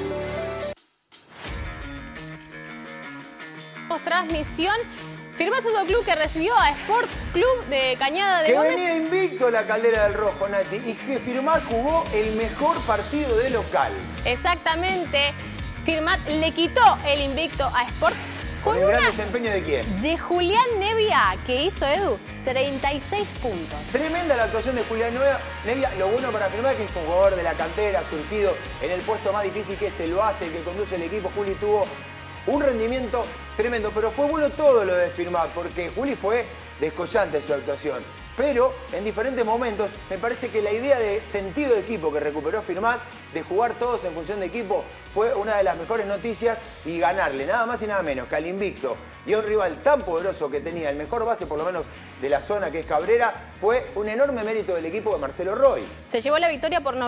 S3: Transmisión. Firmat Fútbol Club que recibió a Sport Club de Cañada de
S2: Que
S3: Gómez.
S2: venía invicto la Caldera del Rojo, Nati, y que Firmat jugó el mejor partido de local.
S3: Exactamente. Firmat le quitó el invicto a Sport.
S2: ¿Con el gran desempeño de quién?
S3: De Julián Nevia, que hizo, Edu, 36 puntos.
S2: Tremenda la actuación de Julián Nevia. Lo bueno para Firmat es que es un jugador de la cantera, surtido en el puesto más difícil que se lo hace, que conduce el equipo. Juli tuvo un rendimiento tremendo, pero fue bueno todo lo de Firmat, porque Juli fue descollante su actuación. Pero en diferentes momentos me parece que la idea de sentido de equipo que recuperó Firmat, de jugar todos en función de equipo, fue una de las mejores noticias y ganarle nada más y nada menos que al invicto y a un rival tan poderoso que tenía el mejor base, por lo menos de la zona que es Cabrera, fue un enorme mérito del equipo de Marcelo Roy.
S3: Se llevó la victoria por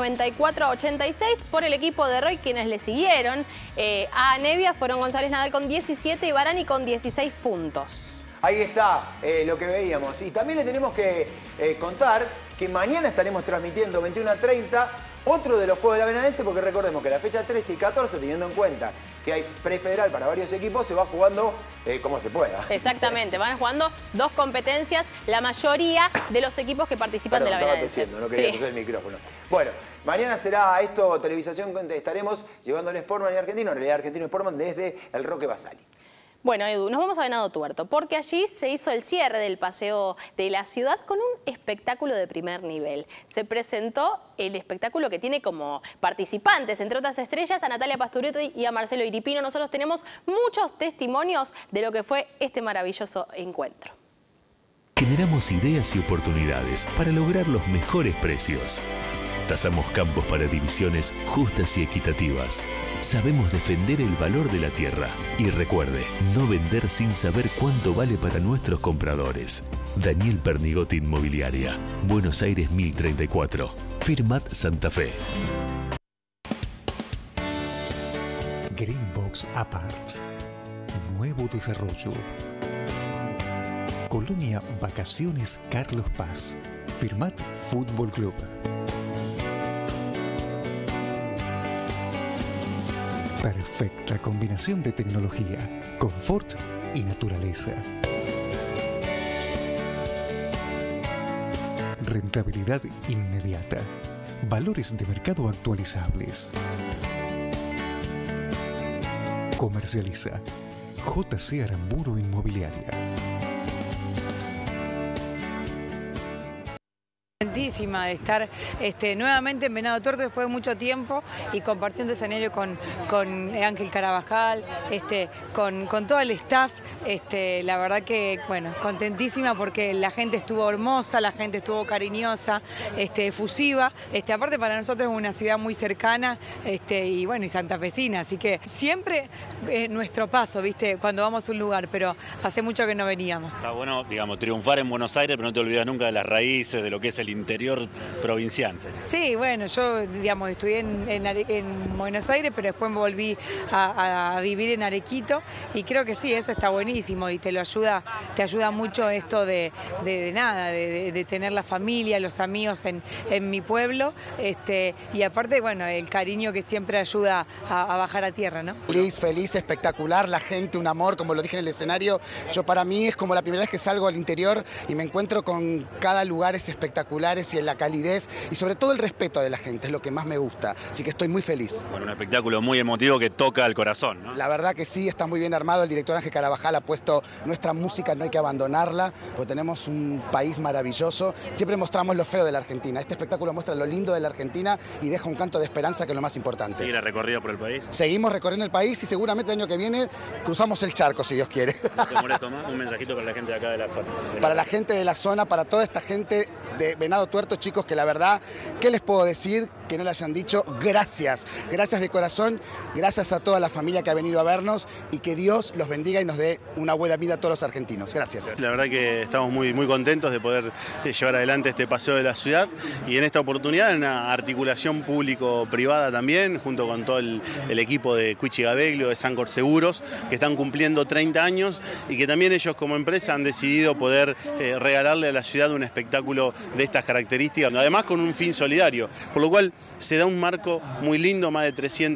S3: 94-86 por el equipo de Roy, quienes le siguieron a Nevia fueron González Nadal con 17 y Barani con 16 puntos.
S2: Ahí está lo que veíamos. Y también le tenemos que contar que mañana estaremos transmitiendo 21:30 otro de los juegos de la Venadense, porque recordemos que la fecha 13 y 14, teniendo en cuenta que hay prefederal para varios equipos, se va jugando como se pueda.
S3: Exactamente, van jugando dos competencias, la mayoría de los equipos que participan de la Venadense.
S2: No quería usar el micrófono. Bueno, mañana será esto, televisación, estaremos llevando el Sportman y Argentino, en realidad Argentino Sportman, desde el Roque Basali.
S3: Bueno, Edu, nos vamos a Venado Tuerto, porque allí se hizo el cierre del paseo de la ciudad con un espectáculo de primer nivel. Se presentó el espectáculo que tiene como participantes, entre otras estrellas, a Natalia Pasturetti y a Marcelo Iripino. Nosotros tenemos muchos testimonios de lo que fue este maravilloso encuentro.
S6: Generamos ideas y oportunidades para lograr los mejores precios. Tasamos campos para divisiones justas y equitativas. Sabemos defender el valor de la tierra. Y recuerde, no vender sin saber cuánto vale para nuestros compradores. Daniel Pernigotti Inmobiliaria. Buenos Aires 1034. Firmat Santa Fe.
S11: Greenbox Aparts. Nuevo desarrollo. Colonia Vacaciones Carlos Paz. Firmat Fútbol Club. Perfecta combinación de tecnología, confort y naturaleza. Rentabilidad inmediata. Valores de mercado actualizables. Comercializa JC Aramburu Inmobiliaria.
S5: Contentísima de estar nuevamente en Venado Tuerto después de mucho tiempo y compartiendo escenario con Ángel Carabajal, con todo el staff. La verdad que, bueno, contentísima porque la gente estuvo hermosa, la gente estuvo cariñosa, efusiva. Aparte para nosotros es una ciudad muy cercana y bueno, y santafesina, así que siempre nuestro paso, ¿viste? Cuando vamos a un lugar, pero hace mucho que no veníamos.
S8: Está bueno, digamos, triunfar en Buenos Aires, pero no te olvidas nunca de las raíces, de lo que es el interior
S7: interior provincial.
S5: Sí, bueno, yo digamos estudié en Buenos Aires, pero después me volví a vivir en Arequito y creo que sí, eso está buenísimo y te ayuda mucho esto de tener la familia, los amigos en mi pueblo, y aparte, bueno, el cariño que siempre ayuda a bajar a tierra, ¿no?
S8: Feliz, espectacular, la gente, un amor, como lo dije en el escenario. Para mí es como la primera vez que salgo al interior y me encuentro con cada lugar espectaculares y en la calidez y sobre todo el respeto de la gente, es lo que más me gusta. Así que estoy muy feliz.
S7: Bueno, un espectáculo muy emotivo que toca al corazón, ¿no?
S8: La verdad que sí, está muy bien armado. El director Ángel Carabajal ha puesto nuestra música, no hay que abandonarla, porque tenemos un país maravilloso. Siempre mostramos lo feo de la Argentina. Este espectáculo muestra lo lindo de la Argentina y deja un canto de esperanza, que es lo más importante.
S7: ¿Seguir el recorrido por el país?
S8: Seguimos recorriendo el país y seguramente el año que viene cruzamos el charco, si Dios quiere.
S7: No te molesto más, un mensajito para la gente de acá de la zona.
S8: Para la gente de la zona, para toda esta gente de Venado Tuerto, chicos, que la verdad, ¿qué les puedo decir? Que no les hayan dicho gracias. Gracias de corazón, gracias a toda la familia que ha venido a vernos y que Dios los bendiga y nos dé una buena vida a todos los argentinos. Gracias.
S9: La verdad que estamos muy contentos de poder llevar adelante este paseo de la ciudad y en esta oportunidad en una articulación público-privada también, junto con todo el equipo de Cuichi Gabeglio, de Sancor Seguros, que están cumpliendo 30 años y que también ellos como empresa han decidido poder regalarle a la ciudad un espectáculo de estas características, además con un fin solidario, por lo cual se da un marco muy lindo, más de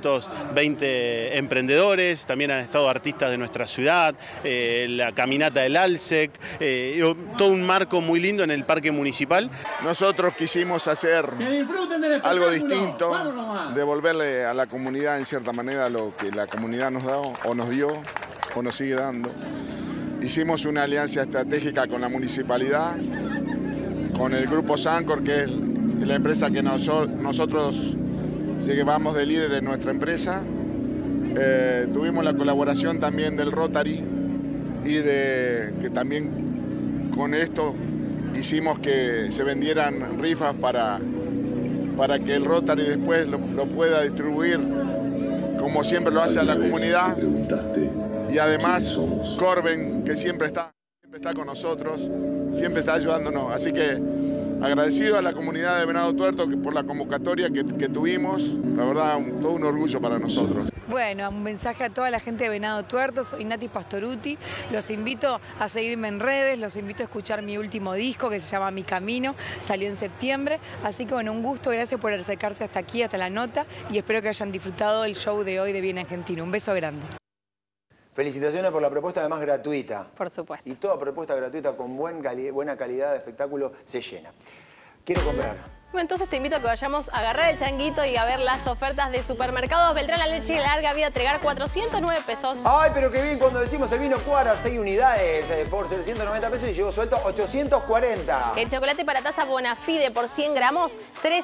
S9: 320 emprendedores, también han estado artistas de nuestra ciudad, la caminata del ALSEC, todo un marco muy lindo en el parque municipal.
S10: Nosotros quisimos hacer algo distinto, devolverle a la comunidad en cierta manera lo que la comunidad nos da o nos dio o nos sigue dando. Hicimos una alianza estratégica con la municipalidad, con el grupo Sancor, que es la empresa que nosotros llevamos de líder en nuestra empresa. Tuvimos la colaboración también del Rotary y que también con esto hicimos que se vendieran rifas para que el Rotary después lo pueda distribuir como siempre lo hace a la comunidad. Y además Corben, que siempre está con nosotros, siempre está ayudándonos. Así que agradecido a la comunidad de Venado Tuerto por la convocatoria que tuvimos. La verdad, todo un orgullo para nosotros.
S5: Bueno, un mensaje a toda la gente de Venado Tuerto, soy Nati Pastoruti, los invito a seguirme en redes, los invito a escuchar mi último disco que se llama Mi Camino, salió en septiembre, así que bueno, un gusto, gracias por acercarse hasta aquí, hasta la nota, y espero que hayan disfrutado el show de hoy de Bien Argentino. Un beso grande.
S2: Felicitaciones por la propuesta, además gratuita.
S3: Por supuesto.
S2: Y toda propuesta gratuita con buena calidad de espectáculo se llena. Quiero comprar.
S3: Bueno, entonces te invito a que vayamos a agarrar el changuito y a ver las ofertas de supermercados. Beltrán, la leche de larga vida Tregar, 409 pesos.
S2: Ay, pero qué bien cuando decimos el vino Cuara, 6 unidades por 790 pesos y llegó suelto 840.
S3: El chocolate para taza Bonafide por 100 gramos,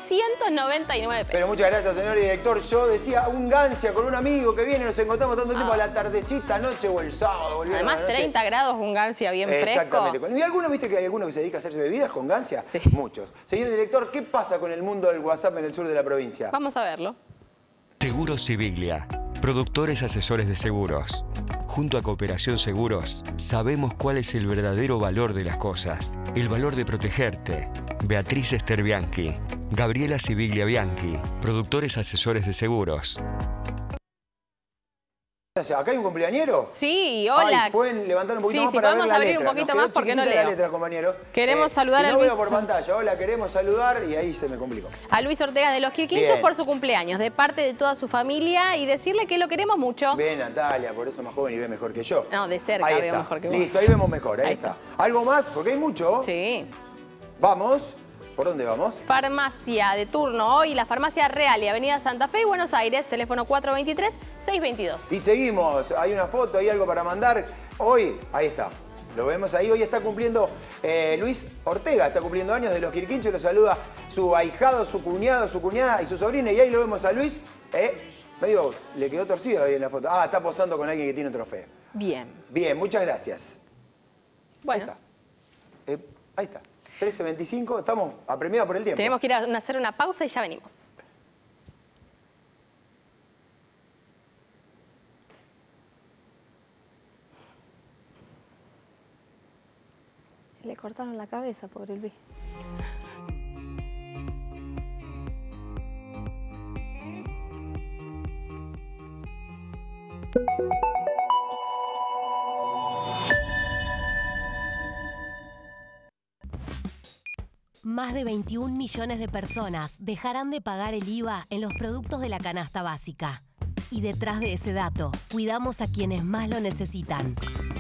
S3: 399 pesos.
S2: Pero muchas gracias, señor director. Yo decía un Gancia con un amigo que viene, nos encontramos tanto tiempo a la tardecita, noche o el sábado.
S3: Además, 30 grados, un Gancia bien fresco.
S2: Exactamente. ¿Y alguno viste que hay alguno que se dedica a hacerse bebidas con Gancia? Sí. Muchos. Señor director, ¿qué pasa con el mundo del WhatsApp en el sur de la provincia?
S3: Vamos a verlo.
S1: Seguros Civiglia, productores asesores de seguros. Junto a Cooperación Seguros, sabemos cuál es el verdadero valor de las cosas. El valor de protegerte. Beatriz Esther Bianchi, Gabriela Civiglia Bianchi, productores asesores de seguros.
S2: ¿Acá hay un cumpleañero?
S3: Sí, hola.
S2: Ay, ¿pueden levantar un poquito más
S3: sí,
S2: para ver
S3: podemos
S2: la
S3: abrir
S2: letra?
S3: un poquito más porque no leo.
S2: La letra, compañero.
S3: Queremos saludar a
S2: no
S3: Luis.
S2: Veo por pantalla. Hola, queremos saludar y ahí se me complicó.
S3: A Luis Ortega de los Quirquinchos por su cumpleaños, de parte de toda su familia y decirle que lo queremos mucho.
S2: Ve, Natalia, por eso más joven y ve mejor que yo.
S3: No, de cerca
S2: ahí
S3: veo
S2: está.
S3: mejor que vos.
S2: Listo, ahí vemos mejor, ahí está. ¿Algo más? Porque hay mucho.
S3: Sí.
S2: Vamos. ¿Por dónde vamos?
S3: Farmacia de turno hoy, la Farmacia Real y Avenida Santa Fe y Buenos Aires, teléfono 423-622.
S2: Y seguimos, hay una foto, hay algo para mandar. Hoy, ahí está, lo vemos ahí, hoy está cumpliendo Luis Ortega, está cumpliendo años de los Quirquinchos, lo saluda su ahijado, su cuñado, su cuñada y su sobrina. Y ahí lo vemos a Luis, medio, le quedó torcido ahí en la foto. Ah, está posando con alguien que tiene un trofeo.
S3: Bien.
S2: Bien, muchas gracias.
S3: Bueno.
S2: Ahí está. 13:25, estamos apremiados por el tiempo.
S3: Tenemos que ir a hacer una pausa y ya venimos. Le cortaron la cabeza, pobre Luis.
S12: Más de 21 millones de personas dejarán de pagar el IVA en los productos de la canasta básica. Y detrás de ese dato, cuidamos a quienes más lo necesitan.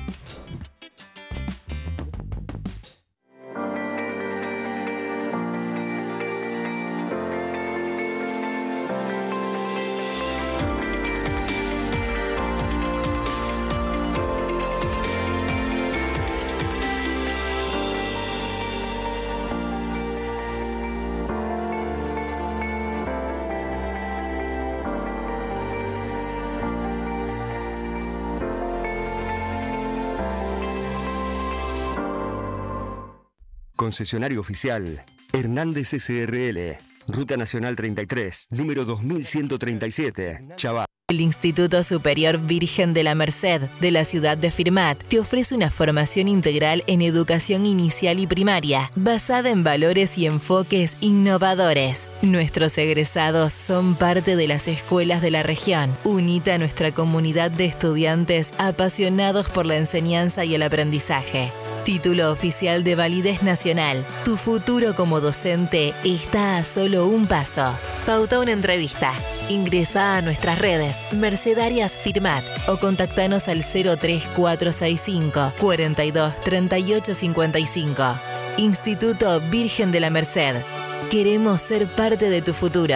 S1: Concesionario oficial Hernández SRL, Ruta Nacional 33, número 2137, Chabá.
S13: El Instituto Superior Virgen de la Merced de la ciudad de Firmat te ofrece una formación integral en educación inicial y primaria, basada en valores y enfoques innovadores. Nuestros egresados son parte de las escuelas de la región. Unite a nuestra comunidad de estudiantes apasionados por la enseñanza y el aprendizaje. Título oficial de validez nacional. Tu futuro como docente está a solo un paso. Pauta una entrevista. Ingresá a nuestras redes Mercedarias Firmat o contactanos al 03465 42 38 55. Instituto Virgen de la Merced. Queremos ser parte de tu futuro.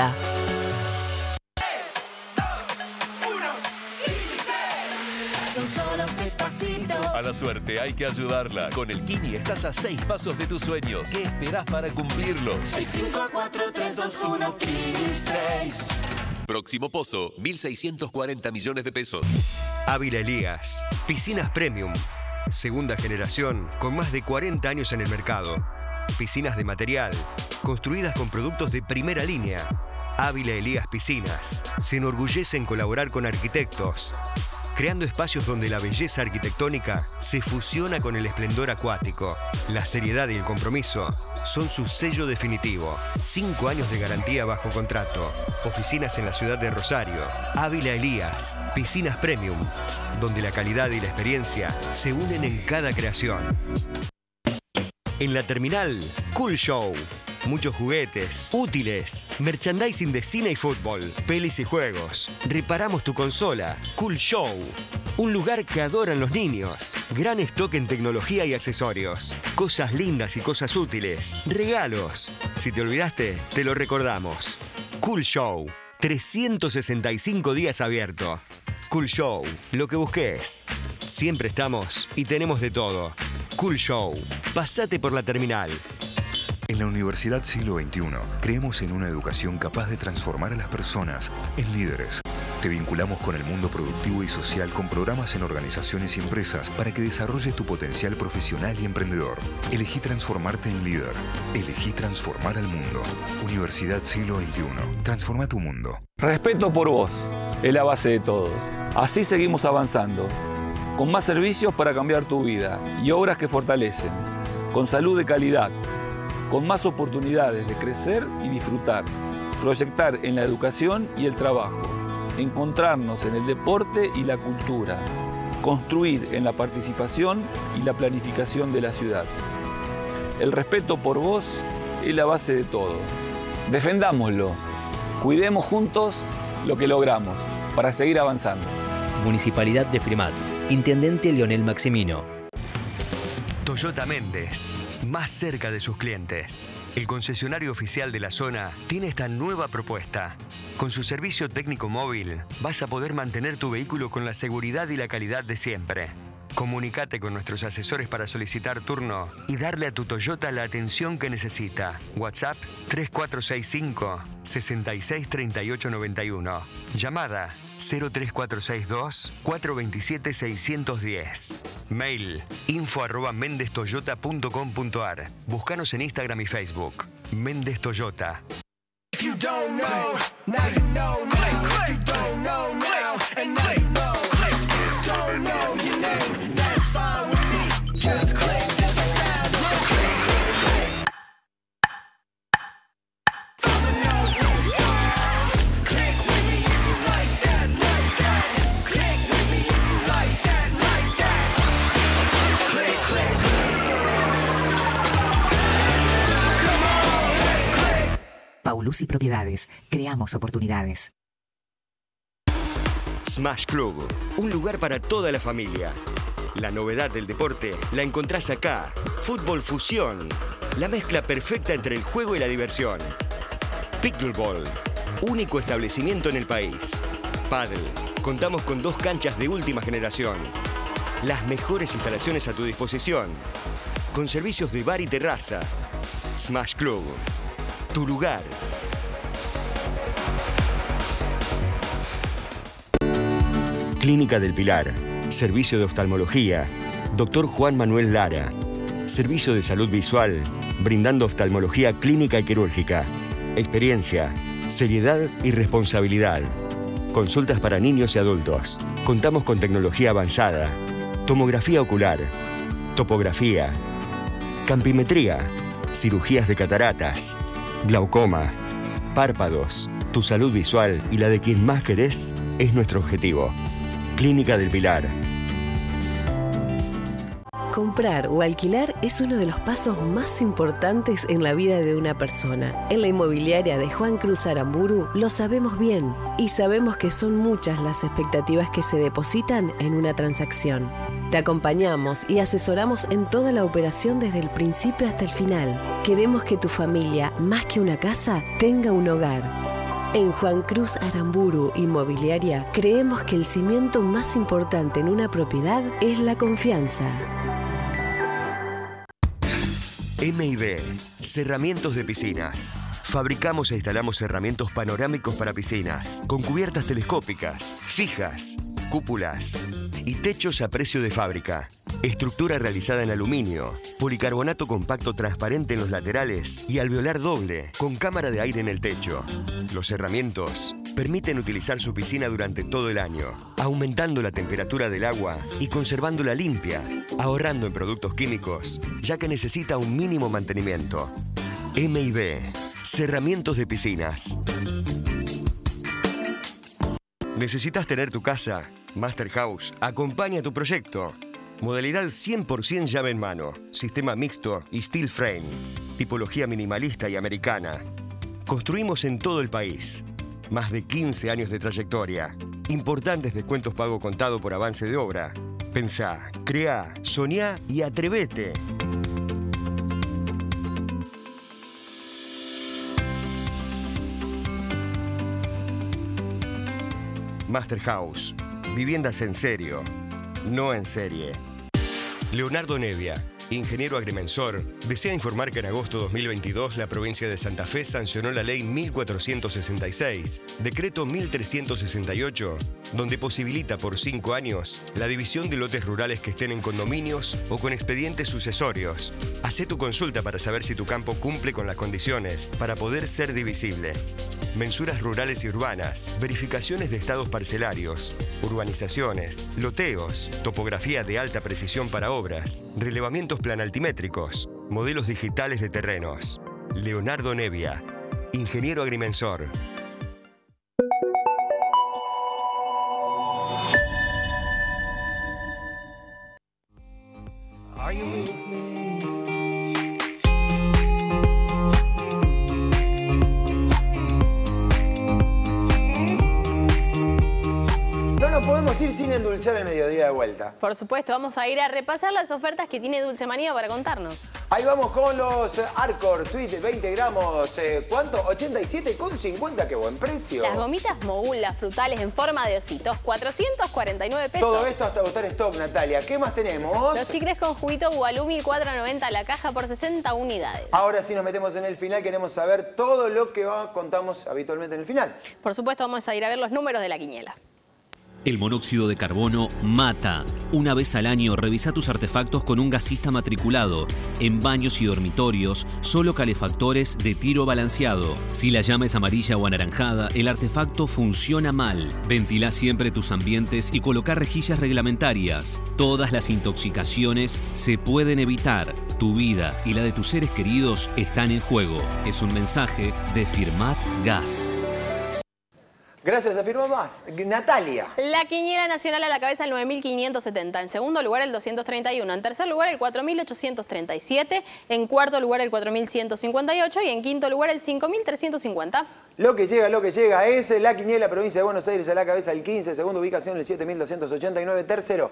S6: A la suerte hay que ayudarla. Con el Kini estás a 6 pasos de tus sueños. ¿Qué esperás para cumplirlos?
S14: 6, 5, 4, 3, 2, 1, Kini 6.
S6: Próximo pozo, 1.640 millones de pesos.
S1: Ávila Elías, piscinas premium. Segunda generación, con más de 40 años en el mercado. Piscinas de material, construidas con productos de primera línea. Ávila Elías Piscinas se enorgullece en colaborar con arquitectos, creando espacios donde la belleza arquitectónica se fusiona con el esplendor acuático. La seriedad y el compromiso son su sello definitivo. 5 años de garantía bajo contrato. Oficinas en la ciudad de Rosario. Ávila Elías, piscinas premium, donde la calidad y la experiencia se unen en cada creación. En la terminal, Cool Show. Muchos juguetes, útiles, merchandising de cine y fútbol, pelis y juegos. Reparamos tu consola. Cool Show. Un lugar que adoran los niños. Gran stock en tecnología y accesorios. Cosas lindas y cosas útiles. Regalos. Si te olvidaste, te lo recordamos. Cool Show. 365 días abierto. Cool Show. Lo que busques. Siempre estamos y tenemos de todo. Cool Show. Pasate por la terminal.
S20: En la Universidad Siglo XXI creemos en una educación capaz de transformar a las personas en líderes. Te vinculamos con el mundo productivo y social con programas en organizaciones y empresas para que desarrolles tu potencial profesional y emprendedor. Elegí transformarte en líder. Elegí transformar al mundo. Universidad Siglo XXI. Transforma tu mundo.
S15: Respeto por vos es la base de todo. Así seguimos avanzando, con más servicios para cambiar tu vida y obras que fortalecen, con salud de calidad, con más oportunidades de crecer y disfrutar, proyectar en la educación y el trabajo, encontrarnos en el deporte y la cultura, construir en la participación y la planificación de la ciudad. El respeto por vos es la base de todo. Defendámoslo, cuidemos juntos lo que logramos para seguir avanzando.
S16: Municipalidad de Firmat, Intendente Leonel Maximino.
S1: Toyota Méndez, más cerca de sus clientes. El concesionario oficial de la zona tiene esta nueva propuesta. Con su servicio técnico móvil, vas a poder mantener tu vehículo con la seguridad y la calidad de siempre. Comunicate con nuestros asesores para solicitar turno y darle a tu Toyota la atención que necesita. WhatsApp 3465 663891. Llamada 03462 427 610. Mail info@mendestoyota.com.ar. Búscanos en Instagram y Facebook. Méndez Toyota.
S14: If you don't know, now you know now. If you don't know now, and now you know. Don't know your name, that's fine with me. Just click to the sound of click, click, click. From the nose, let's go. Click with me if you like that, like that. Click with me if you like that, like that. Click, click, click. Come on.
S17: Luz y Propiedades. Creamos oportunidades.
S1: Smash Club, un lugar para toda la familia. La novedad del deporte la encontrás acá. Fútbol fusión, la mezcla perfecta entre el juego y la diversión. Pickleball, único establecimiento en el país. Paddle, contamos con 2 canchas de última generación. Las mejores instalaciones a tu disposición. Con servicios de bar y terraza. Smash Club, tu lugar. Clínica del Pilar, servicio de oftalmología, Dr. Juan Manuel Lara. Servicio de salud visual, brindando oftalmología clínica y quirúrgica. Experiencia, seriedad y responsabilidad. Consultas para niños y adultos. Contamos con tecnología avanzada. Tomografía ocular, topografía, campimetría, cirugías de cataratas, glaucoma, párpados. Tu salud visual y la de quien más querés es nuestro objetivo. Clínica del Pilar.
S24: Comprar o alquilar es uno de los pasos más importantes en la vida de una persona. En la inmobiliaria de Juan Cruz Aramburu lo sabemos bien y sabemos que son muchas las expectativas que se depositan en una transacción. Te acompañamos y asesoramos en toda la operación desde el principio hasta el final. Queremos que tu familia, más que una casa, tenga un hogar. En Juan Cruz Aramburu Inmobiliaria creemos que el cimiento más importante en una propiedad es la confianza.
S1: M&B, cerramientos de piscinas. Fabricamos e instalamos cerramientos panorámicos para piscinas, con cubiertas telescópicas, fijas, cúpulas y techos a precio de fábrica. Estructura realizada en aluminio, policarbonato compacto transparente en los laterales y alveolar doble, con cámara de aire en el techo. Los cerramientos permiten utilizar su piscina durante todo el año, aumentando la temperatura del agua y conservándola limpia, ahorrando en productos químicos, ya que necesita un mínimo mantenimiento. M&B, cerramientos de piscinas. ¿Necesitas tener tu casa? Master House acompaña tu proyecto. Modalidad 100% llave en mano, sistema mixto y steel frame, tipología minimalista y americana. Construimos en todo el país. Más de 15 años de trayectoria. Importantes descuentos pago contado por avance de obra. Pensá, creá, soñá y atrevete. Master House. Viviendas en serio, no en serie. Leonardo Nevia, ingeniero agrimensor, desea informar que en agosto de 2022 la provincia de Santa Fe sancionó la ley 1466, decreto 1368, donde posibilita por 5 años la división de lotes rurales que estén en condominios o con expedientes sucesorios. Hacé tu consulta para saber si tu campo cumple con las condiciones para poder ser divisible. Mensuras rurales y urbanas, verificaciones de estados parcelarios, urbanizaciones, loteos, topografía de alta precisión para obras, relevamientos planaltimétricos, modelos digitales de terrenos. Leonardo Nevia, ingeniero agrimensor.
S2: Podemos ir sin endulzar el mediodía de vuelta.
S3: Por supuesto, vamos a ir a repasar las ofertas que tiene Dulce Manía para contarnos.
S2: Ahí vamos con los Arcor Tweet 20 gramos. ¿Cuánto? 87,50. Qué buen precio.
S3: Las gomitas Mogul, las frutales en forma de ositos, 449 pesos.
S2: Todo esto hasta agotar stock, Natalia. ¿Qué más tenemos?
S3: Los chicles con juguito Gualumi, 4.90 la caja por 60 unidades.
S2: Ahora sí nos metemos en el final. Queremos saber todo lo que contamos habitualmente en el final.
S3: Por supuesto, vamos a ir a ver los números de la quiniela.
S4: El monóxido de carbono mata. Una vez al año revisa tus artefactos con un gasista matriculado. En baños y dormitorios, solo calefactores de tiro balanceado. Si la llama es amarilla o anaranjada, el artefacto funciona mal. Ventila siempre tus ambientes y coloca rejillas reglamentarias. Todas las intoxicaciones se pueden evitar. Tu vida y la de tus seres queridos están en juego. Es un mensaje de Firmat Gas.
S2: Gracias, afirma más. Natalia.
S3: La quiniela nacional a la cabeza el 9.570, en segundo lugar el 231, en tercer lugar el 4.837, en cuarto lugar el 4.158 y en quinto lugar el 5.350.
S2: Lo que llega es la quiniela provincia de Buenos Aires a la cabeza el 15, segunda ubicación el 7.289, tercero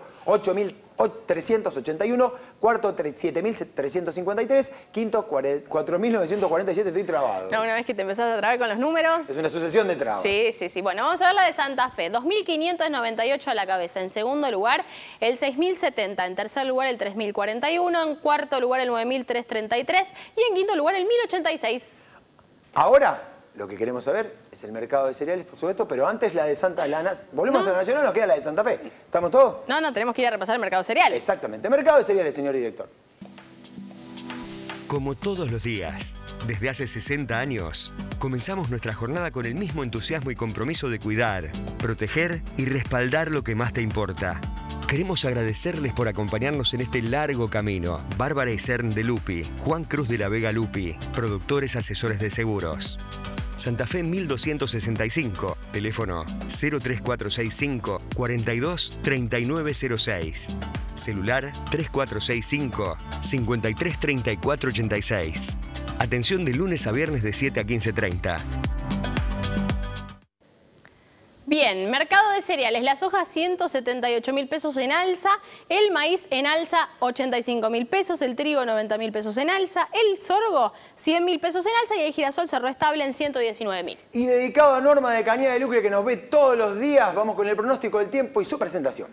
S2: 8.381, cuarto 7.353, quinto 4.947, estoy trabado.
S3: No, una vez que te empezás a trabar con los números...
S2: Es una sucesión de trabas.
S3: Sí. Bueno, vamos a ver la de Santa Fe, 2.598 a la cabeza, en segundo lugar el 6.070, en tercer lugar el 3.041, en cuarto lugar el 9.333 y en quinto lugar el 1.086.
S2: Ahora... Lo que queremos saber es el mercado de cereales, por supuesto, pero antes la de Santa Lana. Volvemos a la Nacional, nos queda la de Santa Fe. ¿Estamos todos?
S3: No, tenemos que ir a repasar el mercado de cereales.
S2: Exactamente. Mercado de cereales, señor director.
S1: Como todos los días, desde hace 60 años, comenzamos nuestra jornada con el mismo entusiasmo y compromiso de cuidar, proteger y respaldar lo que más te importa. Queremos agradecerles por acompañarnos en este largo camino. Bárbara Isern de Lupi, Juan Cruz de la Vega Lupi, productores asesores de seguros. Santa Fe 1265, teléfono 03465 42 3906, celular 3465 53 34 86. Atención de lunes a viernes de 7 a 15:30.
S3: Bien, mercado de cereales, la soja 178.000 pesos en alza, el maíz en alza 85.000 pesos, el trigo 90.000 pesos en alza, el sorgo 100.000 pesos en alza y el girasol cerró estable en 119.000.
S2: Y dedicado a Norma de Cañada de Lucre que nos ve todos los días, vamos con el pronóstico del tiempo y su presentación.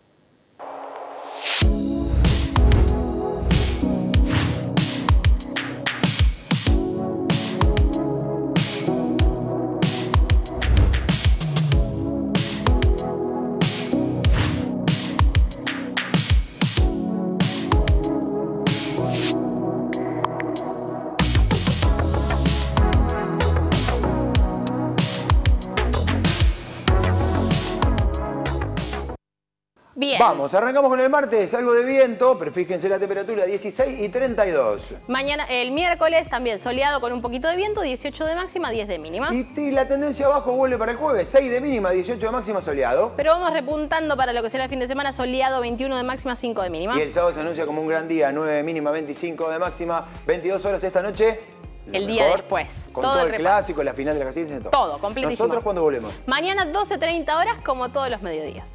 S3: Bien.
S2: Vamos, arrancamos con el martes, algo de viento, pero fíjense la temperatura, 16 y 32.
S3: Mañana, el miércoles también soleado con un poquito de viento, 18 de máxima, 10 de mínima.
S2: Y la tendencia abajo vuelve para el jueves, 6 de mínima, 18 de máxima, soleado.
S3: Pero vamos repuntando para lo que será el fin de semana, soleado, 21 de máxima, 5 de mínima.
S2: Y el sábado se anuncia como un gran día, 9 de mínima, 25 de máxima, 22 horas esta noche.
S3: El día después.
S2: Con todo el clásico, la final de la casilla, todo.
S3: Todo, completísimo.
S2: ¿Nosotros cuándo volvemos?
S3: Mañana 12:30 horas, como todos los mediodías.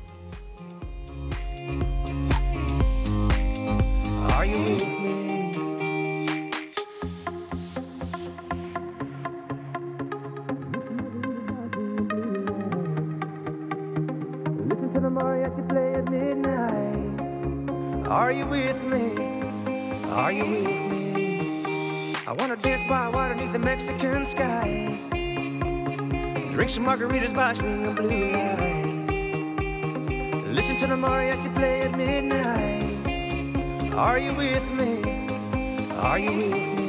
S14: Are you with me? Listen to the mariachi play at midnight. Are you with me? Are you with me? I wanna dance by water beneath the Mexican sky. Drink some margaritas by swinging blue lights. Listen to the mariachi play at midnight. Are you with me? Are you with me?